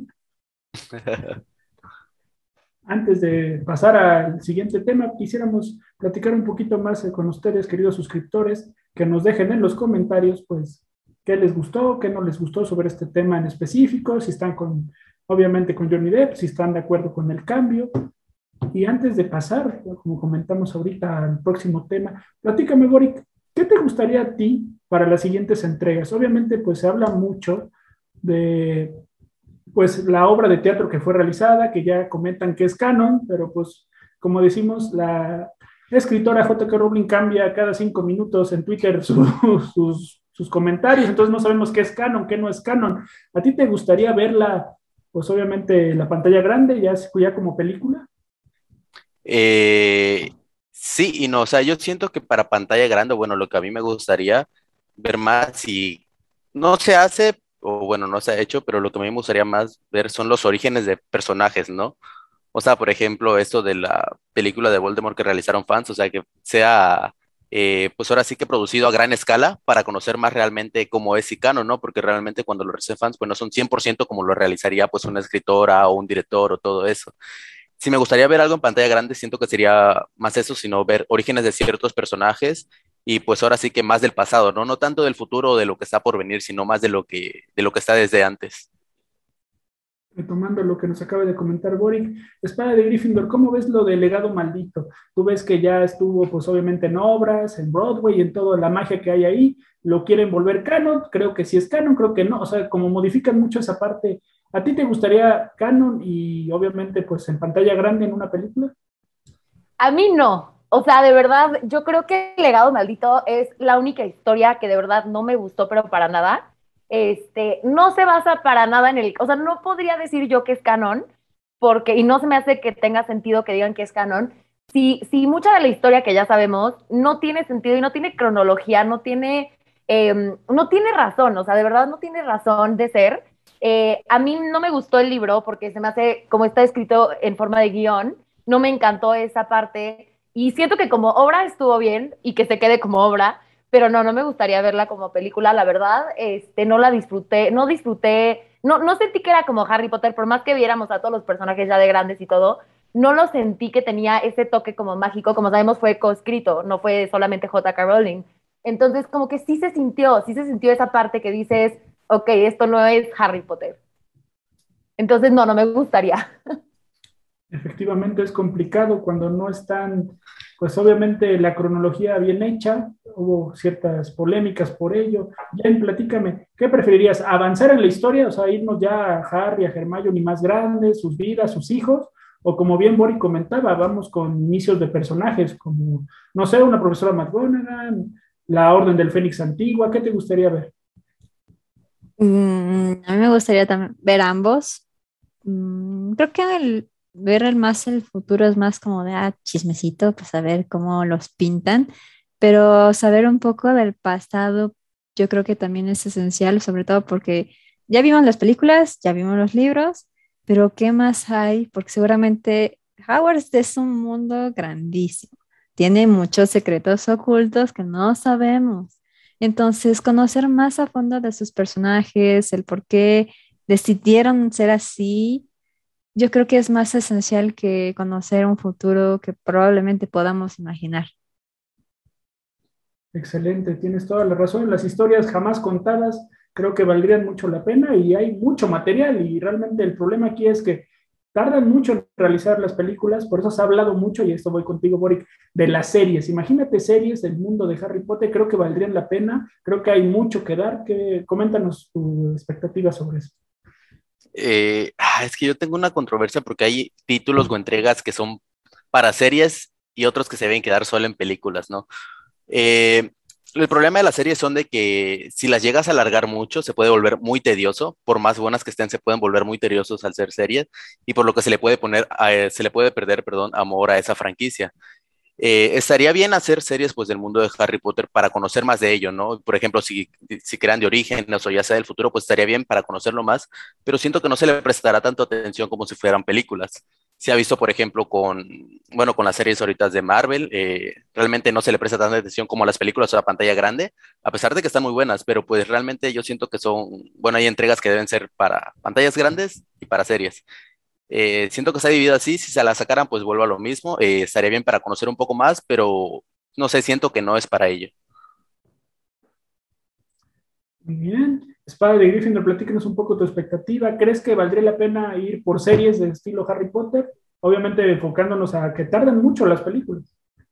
Antes de pasar al siguiente tema, quisiéramos platicar un poquito más eh, con ustedes, queridos suscriptores, que nos dejen en los comentarios, pues, qué les gustó, qué no les gustó sobre este tema en específico, si están con, obviamente, con Johnny Depp, si están de acuerdo con el cambio. Y antes de pasar, como comentamos ahorita, al próximo tema, platícame, Boric, ¿qué te gustaría a ti para las siguientes entregas? Obviamente, pues se habla mucho de pues la obra de teatro que fue realizada, que ya comentan que es canon, pero pues como decimos, la escritora J K. Rowling cambia cada cinco minutos en Twitter su, sus, sus comentarios, entonces no sabemos qué es canon, qué no es canon. ¿A ti te gustaría verla, pues obviamente la pantalla grande, ya, ya como película? Eh, sí y no, o sea, yo siento que para pantalla grande, bueno, lo que a mí me gustaría ver más y no se hace, o bueno, no se ha hecho, pero lo que a mí me gustaría más ver son los orígenes de personajes, ¿no? O sea, por ejemplo, esto de la película de Voldemort que realizaron fans, o sea, que sea, eh, pues ahora sí que producido a gran escala para conocer más realmente cómo es Sicano, ¿no? Porque realmente cuando lo realizan fans, pues no son cien por ciento como lo realizaría pues una escritora o un director o todo eso. Si me gustaría ver algo en pantalla grande, siento que sería más eso, sino ver orígenes de ciertos personajes y pues ahora sí que más del pasado, ¿no? No tanto del futuro o de lo que está por venir, sino más de lo que, de lo que está desde antes. Retomando lo que nos acaba de comentar Boric, Espada de Gryffindor, ¿cómo ves lo del legado maldito? Tú ves que ya estuvo, pues obviamente en obras, en Broadway, en toda la magia que hay ahí, lo quieren volver canon, creo que sí es canon, creo que no, o sea, como modifican mucho esa parte, ¿a ti te gustaría canon y obviamente pues en pantalla grande en una película? A mí no. O sea, de verdad, yo creo que El legado maldito es la única historia que de verdad no me gustó, pero para nada. Este, no se basa para nada en el, o sea, no podría decir yo que es canon, porque, y no se me hace que tenga sentido que digan que es canon, si, si mucha de la historia que ya sabemos no tiene sentido y no tiene cronología, no tiene, eh, no tiene razón, o sea, de verdad no tiene razón de ser. Eh, a mí no me gustó el libro porque se me hace, como está escrito en forma de guión, no me encantó esa parte y siento que como obra estuvo bien y que se quede como obra, pero no, no me gustaría verla como película, la verdad, este, no la disfruté, no disfruté, no, no sentí que era como Harry Potter, por más que viéramos a todos los personajes ya de grandes y todo, no lo sentí que tenía ese toque como mágico, como sabemos fue coescrito, no fue solamente J K. Rowling. Entonces, como que sí se sintió, sí se sintió esa parte que dices, ok, esto no es Harry Potter. Entonces, no, no me gustaría. Efectivamente es complicado cuando no están, pues obviamente la cronología bien hecha, hubo ciertas polémicas por ello. Jen, platícame, ¿qué preferirías? ¿Avanzar en la historia, o sea, irnos ya a Harry, a Hermione más grandes, sus vidas, sus hijos? O como bien Bori comentaba, vamos con inicios de personajes como, no sé, una profesora McGonagall, la Orden del Fénix Antigua, ¿qué te gustaría ver? Mm, a mí me gustaría también ver ambos. Mm, creo que el, ver el más el futuro es más como de ah, chismecito, pues saber cómo los pintan, pero saber un poco del pasado, yo creo que también es esencial, sobre todo porque ya vimos las películas, ya vimos los libros, pero ¿qué más hay? Porque seguramente Hogwarts es un mundo grandísimo, tiene muchos secretos ocultos que no sabemos. Entonces, conocer más a fondo de sus personajes, el por qué decidieron ser así, yo creo que es más esencial que conocer un futuro que probablemente podamos imaginar. Excelente, tienes toda la razón. Las historias jamás contadas creo que valdrían mucho la pena y hay mucho material y realmente el problema aquí es que tardan mucho en realizar las películas, por eso se ha hablado mucho, y esto voy contigo, Boric, de las series. Imagínate series del mundo de Harry Potter, creo que valdrían la pena, creo que hay mucho que dar. Que, coméntanos tu expectativa sobre eso. Eh, ah, es que yo tengo una controversia porque hay títulos o entregas que son para series y otros que se deben quedar solo en películas, ¿no? Eh, el problema de las series son de que si las llegas a alargar mucho, se puede volver muy tedioso. Por más buenas que estén, se pueden volver muy tediosos al ser series y por lo que se le puede poner, eh, se le puede perder, perdón, amor a esa franquicia. Eh, estaría bien hacer series pues del mundo de Harry Potter para conocer más de ello, ¿no? Por ejemplo, si, si crean de Orígenes o ya sea del futuro, pues estaría bien para conocerlo más, pero siento que no se le prestará tanto atención como si fueran películas. Se ha visto, por ejemplo, con, bueno, con las series ahorita de Marvel, eh, realmente no se le presta tanta atención como a las películas o a la pantalla grande, a pesar de que están muy buenas, pero pues realmente yo siento que son, bueno, hay entregas que deben ser para pantallas grandes y para series. Eh, siento que está dividido así, si se la sacaran, pues vuelvo a lo mismo. Eh, estaría bien para conocer un poco más, pero no sé, siento que no es para ello. Muy bien. Espada de Gryffindor, platícanos un poco tu expectativa. ¿Crees que valdría la pena ir por series de estilo Harry Potter? Obviamente enfocándonos a que tardan mucho las películas.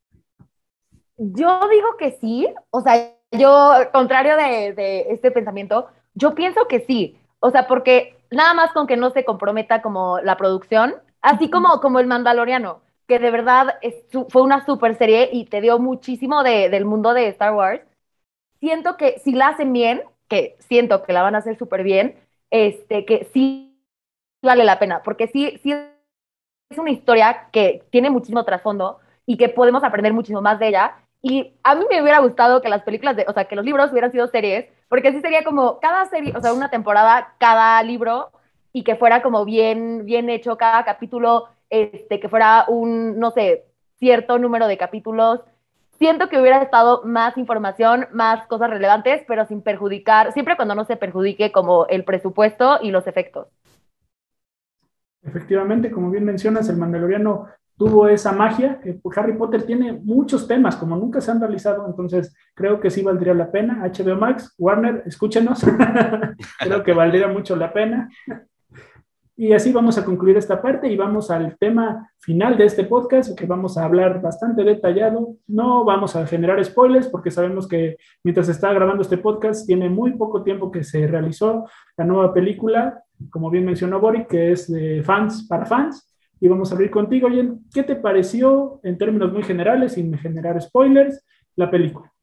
Yo digo que sí, o sea, yo, contrario de, de este pensamiento, yo pienso que sí, o sea, porque nada más con que no se comprometa como la producción, así como, como El Mandaloriano, que de verdad es su- fue una super serie y te dio muchísimo de, del mundo de Star Wars. Siento que si la hacen bien, que siento que la van a hacer súper bien, este, que sí vale la pena, porque sí, sí es una historia que tiene muchísimo trasfondo y que podemos aprender muchísimo más de ella. Y a mí me hubiera gustado que las películas, de, o sea, que los libros hubieran sido series, porque así sería como cada serie, o sea, una temporada, cada libro, y que fuera como bien, bien hecho cada capítulo, este, que fuera un, no sé, cierto número de capítulos. Siento que hubiera estado más información, más cosas relevantes, pero sin perjudicar, siempre cuando no se perjudique como el presupuesto y los efectos. Efectivamente, como bien mencionas, el Mandaloriano tuvo esa magia. Eh, Harry Potter tiene muchos temas, como nunca se han realizado, entonces creo que sí valdría la pena. H B O Max, Warner, escúchenos. Creo que valdría mucho la pena. Y así vamos a concluir esta parte y vamos al tema final de este podcast, que vamos a hablar bastante detallado. No vamos a generar spoilers porque sabemos que mientras se está grabando este podcast tiene muy poco tiempo que se realizó la nueva película, como bien mencionó Boric, que es de fans para fans. Y vamos a abrir contigo, Jen. ¿Qué te pareció en términos muy generales, sin generar spoilers, la película?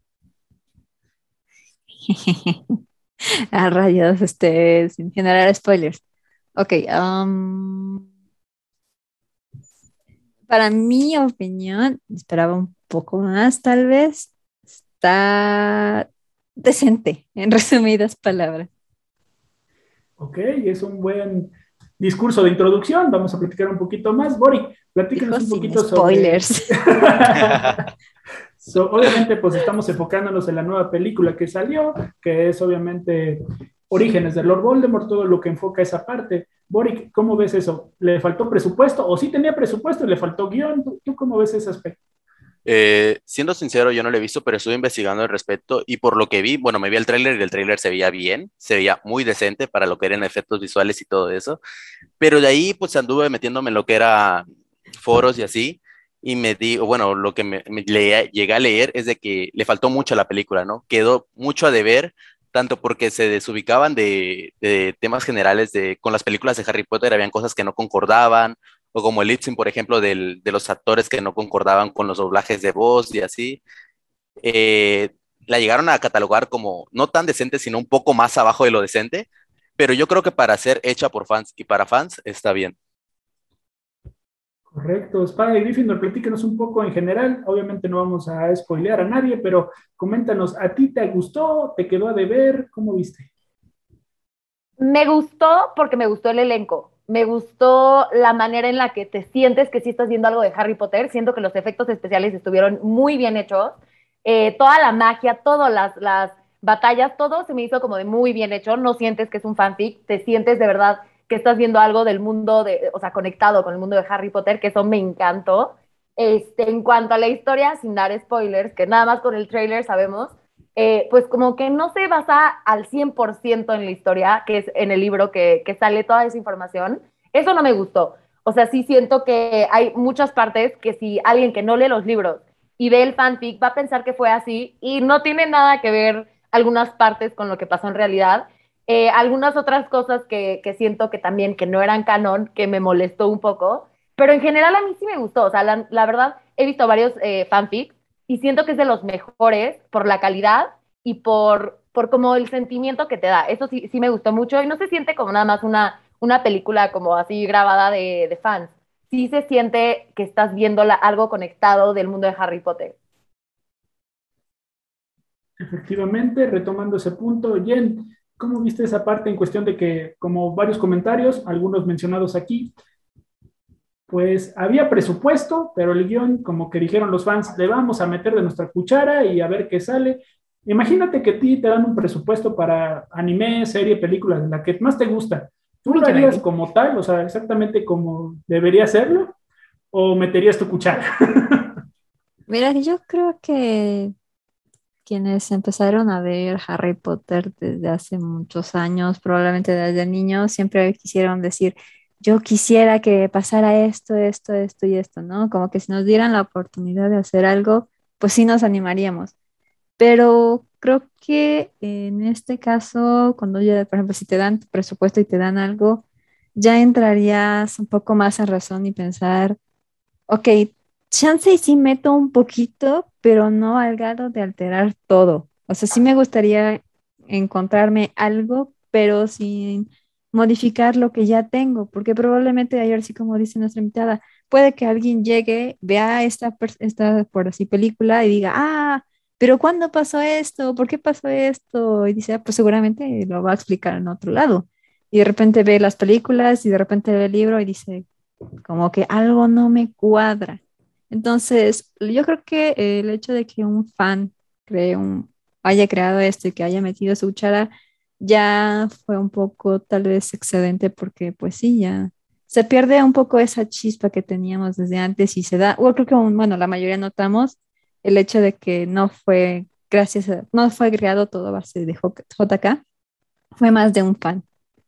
A rayos, este, sin generar spoilers. Ok, um, para mi opinión, esperaba un poco más, tal vez. Está decente, en resumidas palabras. Ok, es un buen discurso de introducción. Vamos a platicar un poquito más. Boric, platícanos Dijo un sin poquito sobre... spoilers. So, obviamente, pues estamos enfocándonos en la nueva película que salió, que es obviamente Orígenes de Lord Voldemort, todo lo que enfoca esa parte. Boric, ¿cómo ves eso? ¿Le faltó presupuesto? ¿O sí tenía presupuesto y le faltó guión? ¿Tú, tú cómo ves ese aspecto? Eh, siendo sincero, yo no lo he visto, pero estuve investigando al respecto y por lo que vi, bueno, me vi el tráiler y el tráiler se veía bien, se veía muy decente para lo que eran efectos visuales y todo eso, pero de ahí pues anduve metiéndome en lo que era foros y así, y me di, o bueno, lo que me, me leía- llegué a leer es de que le faltó mucho a la película, ¿no? Quedó mucho a deber, tanto porque se desubicaban de, de temas generales de, con las películas de Harry Potter, habían cosas que no concordaban, o como el lip sync, por ejemplo, del, de los actores que no concordaban con los doblajes de voz y así. Eh, la llegaron a catalogar como no tan decente, sino un poco más abajo de lo decente, pero yo creo que para ser hecha por fans y para fans está bien. Correcto. Espada de Gryffindor, platícanos un poco en general. Obviamente no vamos a spoilear a nadie, pero coméntanos, ¿a ti te gustó? ¿Te quedó a deber? ¿Cómo viste? Me gustó porque me gustó el elenco. Me gustó la manera en la que te sientes que sí estás viendo algo de Harry Potter. Siento que los efectos especiales estuvieron muy bien hechos. Eh, toda la magia, todas las, las batallas, todo se me hizo como de muy bien hecho. No sientes que es un fanfic, te sientes de verdad que estás viendo algo del mundo, de, o sea, conectado con el mundo de Harry Potter, que eso me encantó. Este, en cuanto a la historia, sin dar spoilers, que nada más con el trailer sabemos, eh, pues como que no se basa al cien por ciento en la historia, que es en el libro que, que sale toda esa información. Eso no me gustó. O sea, sí siento que hay muchas partes que si alguien que no lee los libros y ve el fanfic va a pensar que fue así y no tiene nada que ver algunas partes con lo que pasó en realidad. Eh, algunas otras cosas que, que siento que también que no eran canon, que me molestó un poco, pero en general a mí sí me gustó. O sea, la, la verdad, he visto varios eh, fanfics y siento que es de los mejores por la calidad y por, por como el sentimiento que te da. Eso sí, sí me gustó mucho y no se siente como nada más una, una película como así grabada de, de fans. sí se siente que estás viendo la, algo conectado del mundo de Harry Potter. Efectivamente, retomando ese punto, Jen, ¿cómo viste esa parte en cuestión de que, como varios comentarios, algunos mencionados aquí, pues había presupuesto, pero el guión, como que dijeron los fans, le vamos a meter de nuestra cuchara y a ver qué sale? Imagínate que a ti te dan un presupuesto para anime, serie, película, la que más te gusta. ¿Tú lo harías como tal, o sea, exactamente como debería hacerlo? ¿O meterías tu cuchara? Mira, yo creo que quienes empezaron a ver Harry Potter desde hace muchos años, probablemente desde niños, siempre quisieron decir, yo quisiera que pasara esto, esto, esto y esto, ¿no? Como que si nos dieran la oportunidad de hacer algo, pues sí nos animaríamos. Pero creo que en este caso, cuando ya, por ejemplo, si te dan tu presupuesto y te dan algo, ya entrarías un poco más en razón y pensar, ok, chance y sí meto un poquito, pero no al grado de alterar todo. O sea, sí me gustaría encontrarme algo, pero sin modificar lo que ya tengo, porque probablemente ayer, así como dice nuestra invitada, puede que alguien llegue, vea esta, per- esta por así, película y diga, ah, pero ¿cuándo pasó esto? ¿Por qué pasó esto? Y dice, "Ah, pues seguramente lo va a explicar en otro lado." Y de repente ve las películas y de repente ve el libro y dice, como que algo no me cuadra. Entonces, yo creo que eh, el hecho de que un fan cree un, haya creado esto y que haya metido su cuchara ya fue un poco tal vez excedente porque pues sí, ya se pierde un poco esa chispa que teníamos desde antes y se da, o creo que un- bueno, la mayoría notamos el hecho de que no fue gracias a, no fue creado todo a base de J- JK, fue más de un fan.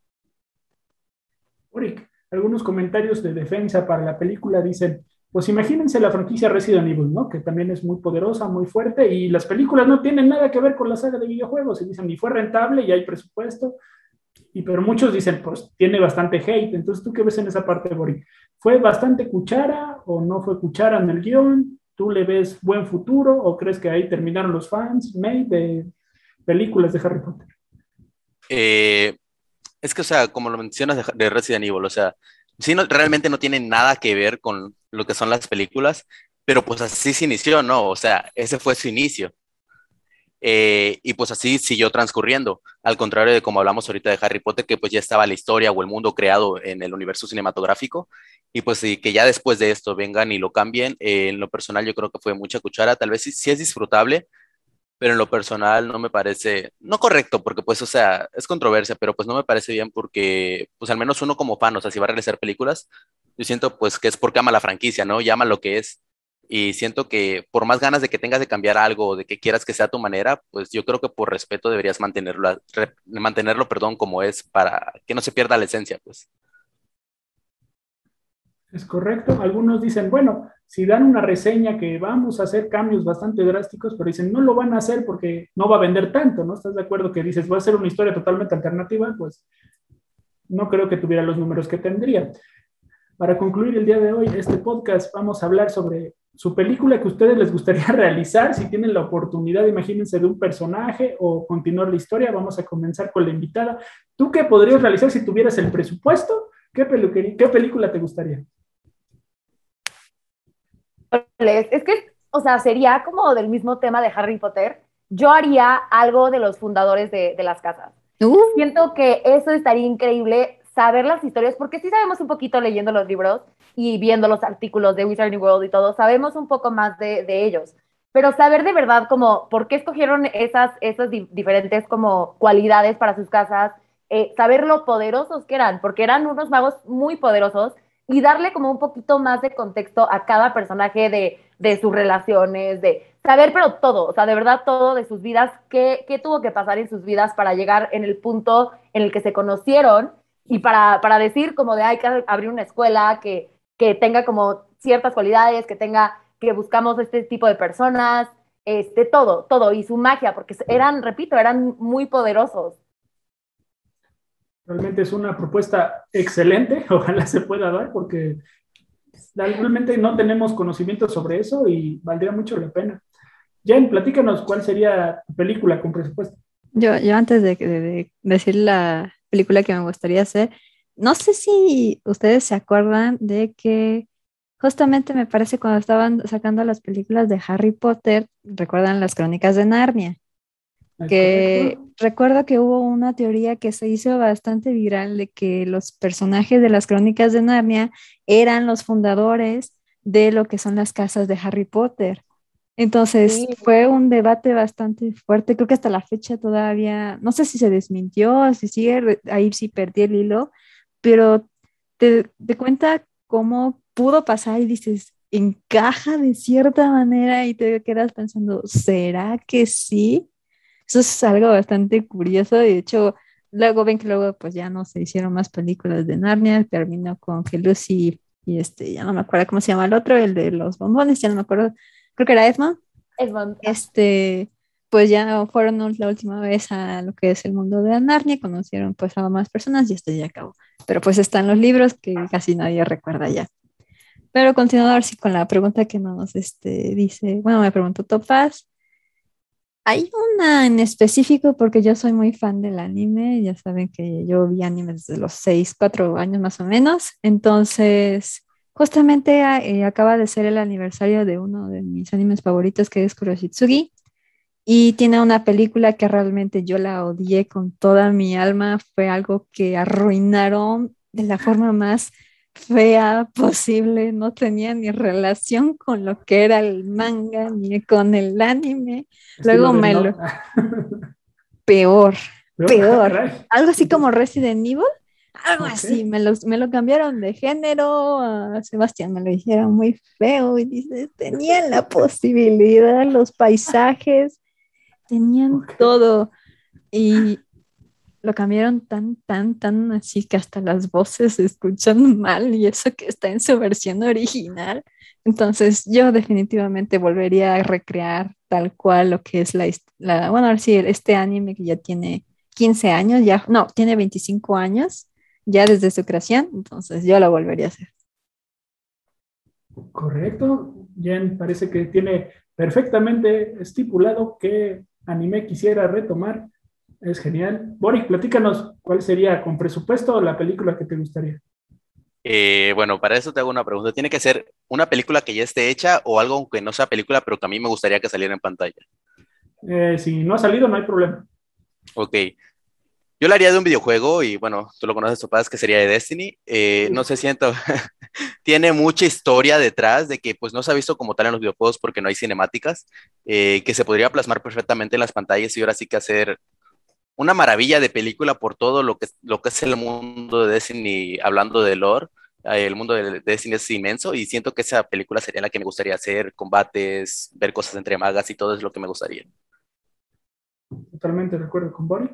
Uric, algunos comentarios de defensa para la película dicen, pues imagínense la franquicia Resident Evil, ¿no? Que también es muy poderosa, muy fuerte, y las películas no tienen nada que ver con la saga de videojuegos, y dicen, ni fue rentable, y hay presupuesto, y pero muchos dicen, pues tiene bastante hate. Entonces, ¿tú qué ves en esa parte, Boric? ¿Fue bastante cuchara o no fue cuchara en el guión? ¿Tú le ves buen futuro o crees que ahí terminaron los fans made de películas de Harry Potter? Eh, es que, o sea, como lo mencionas de, de Resident Evil, o sea, sí, no, realmente no tiene nada que ver con lo que son las películas, pero pues así se inició, ¿no? O sea, ese fue su inicio. Eh, y pues así siguió transcurriendo, al contrario de como hablamos ahorita de Harry Potter, que pues ya estaba la historia o el mundo creado en el universo cinematográfico, y pues sí, que ya después de esto vengan y lo cambien, eh, en lo personal yo creo que fue mucha cuchara, tal vez sí, sí es disfrutable, pero en lo personal no me parece, no correcto, porque pues, o sea, es controversia, pero pues no me parece bien porque, pues al menos uno como fan, o sea, si va a realizar películas, yo siento pues que es porque ama la franquicia, ¿no? Y ama lo que es. Y siento que por más ganas de que tengas de cambiar algo o de que quieras que sea a tu manera, pues yo creo que por respeto deberías mantenerlo, a- re- mantenerlo, perdón, como es para que no se pierda la esencia, pues. Es correcto. Algunos dicen, bueno, si dan una reseña que vamos a hacer cambios bastante drásticos, pero dicen, no lo van a hacer porque no va a vender tanto, ¿no? ¿Estás de acuerdo que dices, va a ser una historia totalmente alternativa? Pues no creo que tuviera los números que tendría. Para concluir el día de hoy, este podcast, vamos a hablar sobre su película que a ustedes les gustaría realizar. Si tienen la oportunidad, imagínense de un personaje o continuar la historia. Vamos a comenzar con la invitada. ¿Tú qué podrías realizar si tuvieras el presupuesto? ¿Qué, peluquería- qué película te gustaría? Es que, o sea, sería como del mismo tema de Harry Potter. Yo haría algo de los fundadores de, de las casas. Uh, Siento que eso estaría increíble, saber las historias, porque sí sabemos un poquito leyendo los libros y viendo los artículos de Wizarding World y todo, sabemos un poco más de, de ellos. Pero saber de verdad como por qué escogieron esas, esas di diferentes como cualidades para sus casas, eh, saber lo poderosos que eran, porque eran unos magos muy poderosos y darle como un poquito más de contexto a cada personaje de, de sus relaciones, de saber, pero todo, o sea, de verdad todo de sus vidas, qué, qué tuvo que pasar en sus vidas para llegar en el punto en el que se conocieron y para, para decir como de hay que abrir una escuela que, que tenga como ciertas cualidades, que tenga, que buscamos este tipo de personas, este, todo, todo, y su magia, porque eran, repito, eran muy poderosos. Realmente es una propuesta excelente, ojalá se pueda dar porque realmente no tenemos conocimiento sobre eso y valdría mucho la pena. Jen, platícanos cuál sería tu película con presupuesto. yo, yo antes de, de- de decir la película que me gustaría hacer, no sé si ustedes se acuerdan de que justamente me parece cuando estaban sacando las películas de Harry Potter, recuerdan las Crónicas de Narnia, ¿Es que correcto? recuerdo que hubo una teoría que se hizo bastante viral de que los personajes de las Crónicas de Narnia eran los fundadores de lo que son las casas de Harry Potter. Entonces Sí, fue un debate bastante fuerte, creo que hasta la fecha todavía, no sé si se desmintió, si sigue, re- ahí sí perdí el hilo, pero te, te cuenta cómo pudo pasar y dices, encaja de cierta manera y te quedas pensando, ¿será que sí? Eso es algo bastante curioso. Y de hecho, luego ven que luego pues ya no se hicieron más películas de Narnia. Terminó con que Lucy y este, ya no me acuerdo cómo se llama el otro, el de los bombones, ya no me acuerdo, creo que era Edmund. es bon- ah, Este, pues ya fueron la última vez a lo que es el mundo de Narnia, conocieron pues a más personas y esto ya acabó. Pero pues están los libros que casi nadie recuerda ya. Pero continuando ahora sí con la pregunta que nos este, dice, bueno, me preguntó Topaz. Hay una en específico porque yo soy muy fan del anime, ya saben que yo vi anime desde los seis, cuatro años más o menos, entonces justamente a- eh, acaba de ser el aniversario de uno de mis animes favoritos que es Kuroshitsugi y tiene una película que realmente yo la odié con toda mi alma, fue algo que arruinaron de la forma más fea posible, no tenía ni relación con lo que era el manga ni con el anime. Estilo Luego de me no. lo, peor, ¿No? Ah, peor. caray. Algo así como Entonces, Resident Evil, algo ok. así. Me, los, me lo cambiaron de género. A Sebastián me lo hicieron muy feo y dice, tenían la posibilidad, los paisajes, tenían Ok. todo. Y lo cambiaron tan, tan, tan así que hasta las voces se escuchan mal y eso que está en su versión original. Entonces yo definitivamente volvería a recrear tal cual lo que es la, his- la bueno, ahora sí, este anime que ya tiene quince años, ya, no, tiene veinticinco años ya desde su creación, entonces yo lo volvería a hacer. Correcto. Jen parece que tiene perfectamente estipulado qué anime quisiera retomar. Es genial. Boric, platícanos cuál sería con presupuesto la película que te gustaría. Eh, bueno, para eso te hago una pregunta. ¿Tiene que ser una película que ya esté hecha o algo que no sea película, pero que a mí me gustaría que saliera en pantalla? Eh, si no ha salido, no hay problema. Ok. Yo la haría de un videojuego y bueno, tú lo conoces, Topaz, que sería de Destiny. Eh, no sé, Uf, siento, tiene mucha historia detrás de que pues no se ha visto como tal en los videojuegos porque no hay cinemáticas, eh, que se podría plasmar perfectamente en las pantallas y ahora sí que hacer una maravilla de película por todo lo que, lo que es el mundo de Destiny, hablando de lore. Eh, el mundo de Destiny es inmenso y siento que esa película sería la que me gustaría hacer, combates, ver cosas entre magas y todo es lo que me gustaría. totalmente de acuerdo con Boric.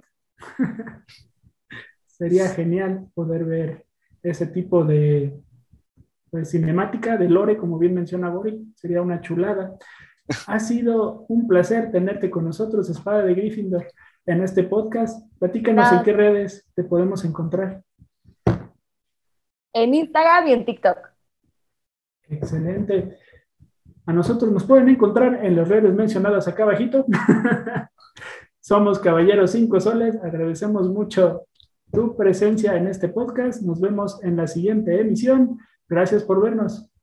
Sería genial poder ver ese tipo de pues, cinemática, de lore, como bien menciona Boric. Sería una chulada. Ha sido un placer tenerte con nosotros, Espada de Gryffindor, en este podcast. Platícanos en ah, qué redes te podemos encontrar. en Instagram y en TikTok. Excelente. A nosotros nos pueden encontrar en las redes mencionadas acá abajito. Somos Caballeros Cinco Soles. Agradecemos mucho tu presencia en este podcast. Nos vemos en la siguiente emisión. Gracias por vernos.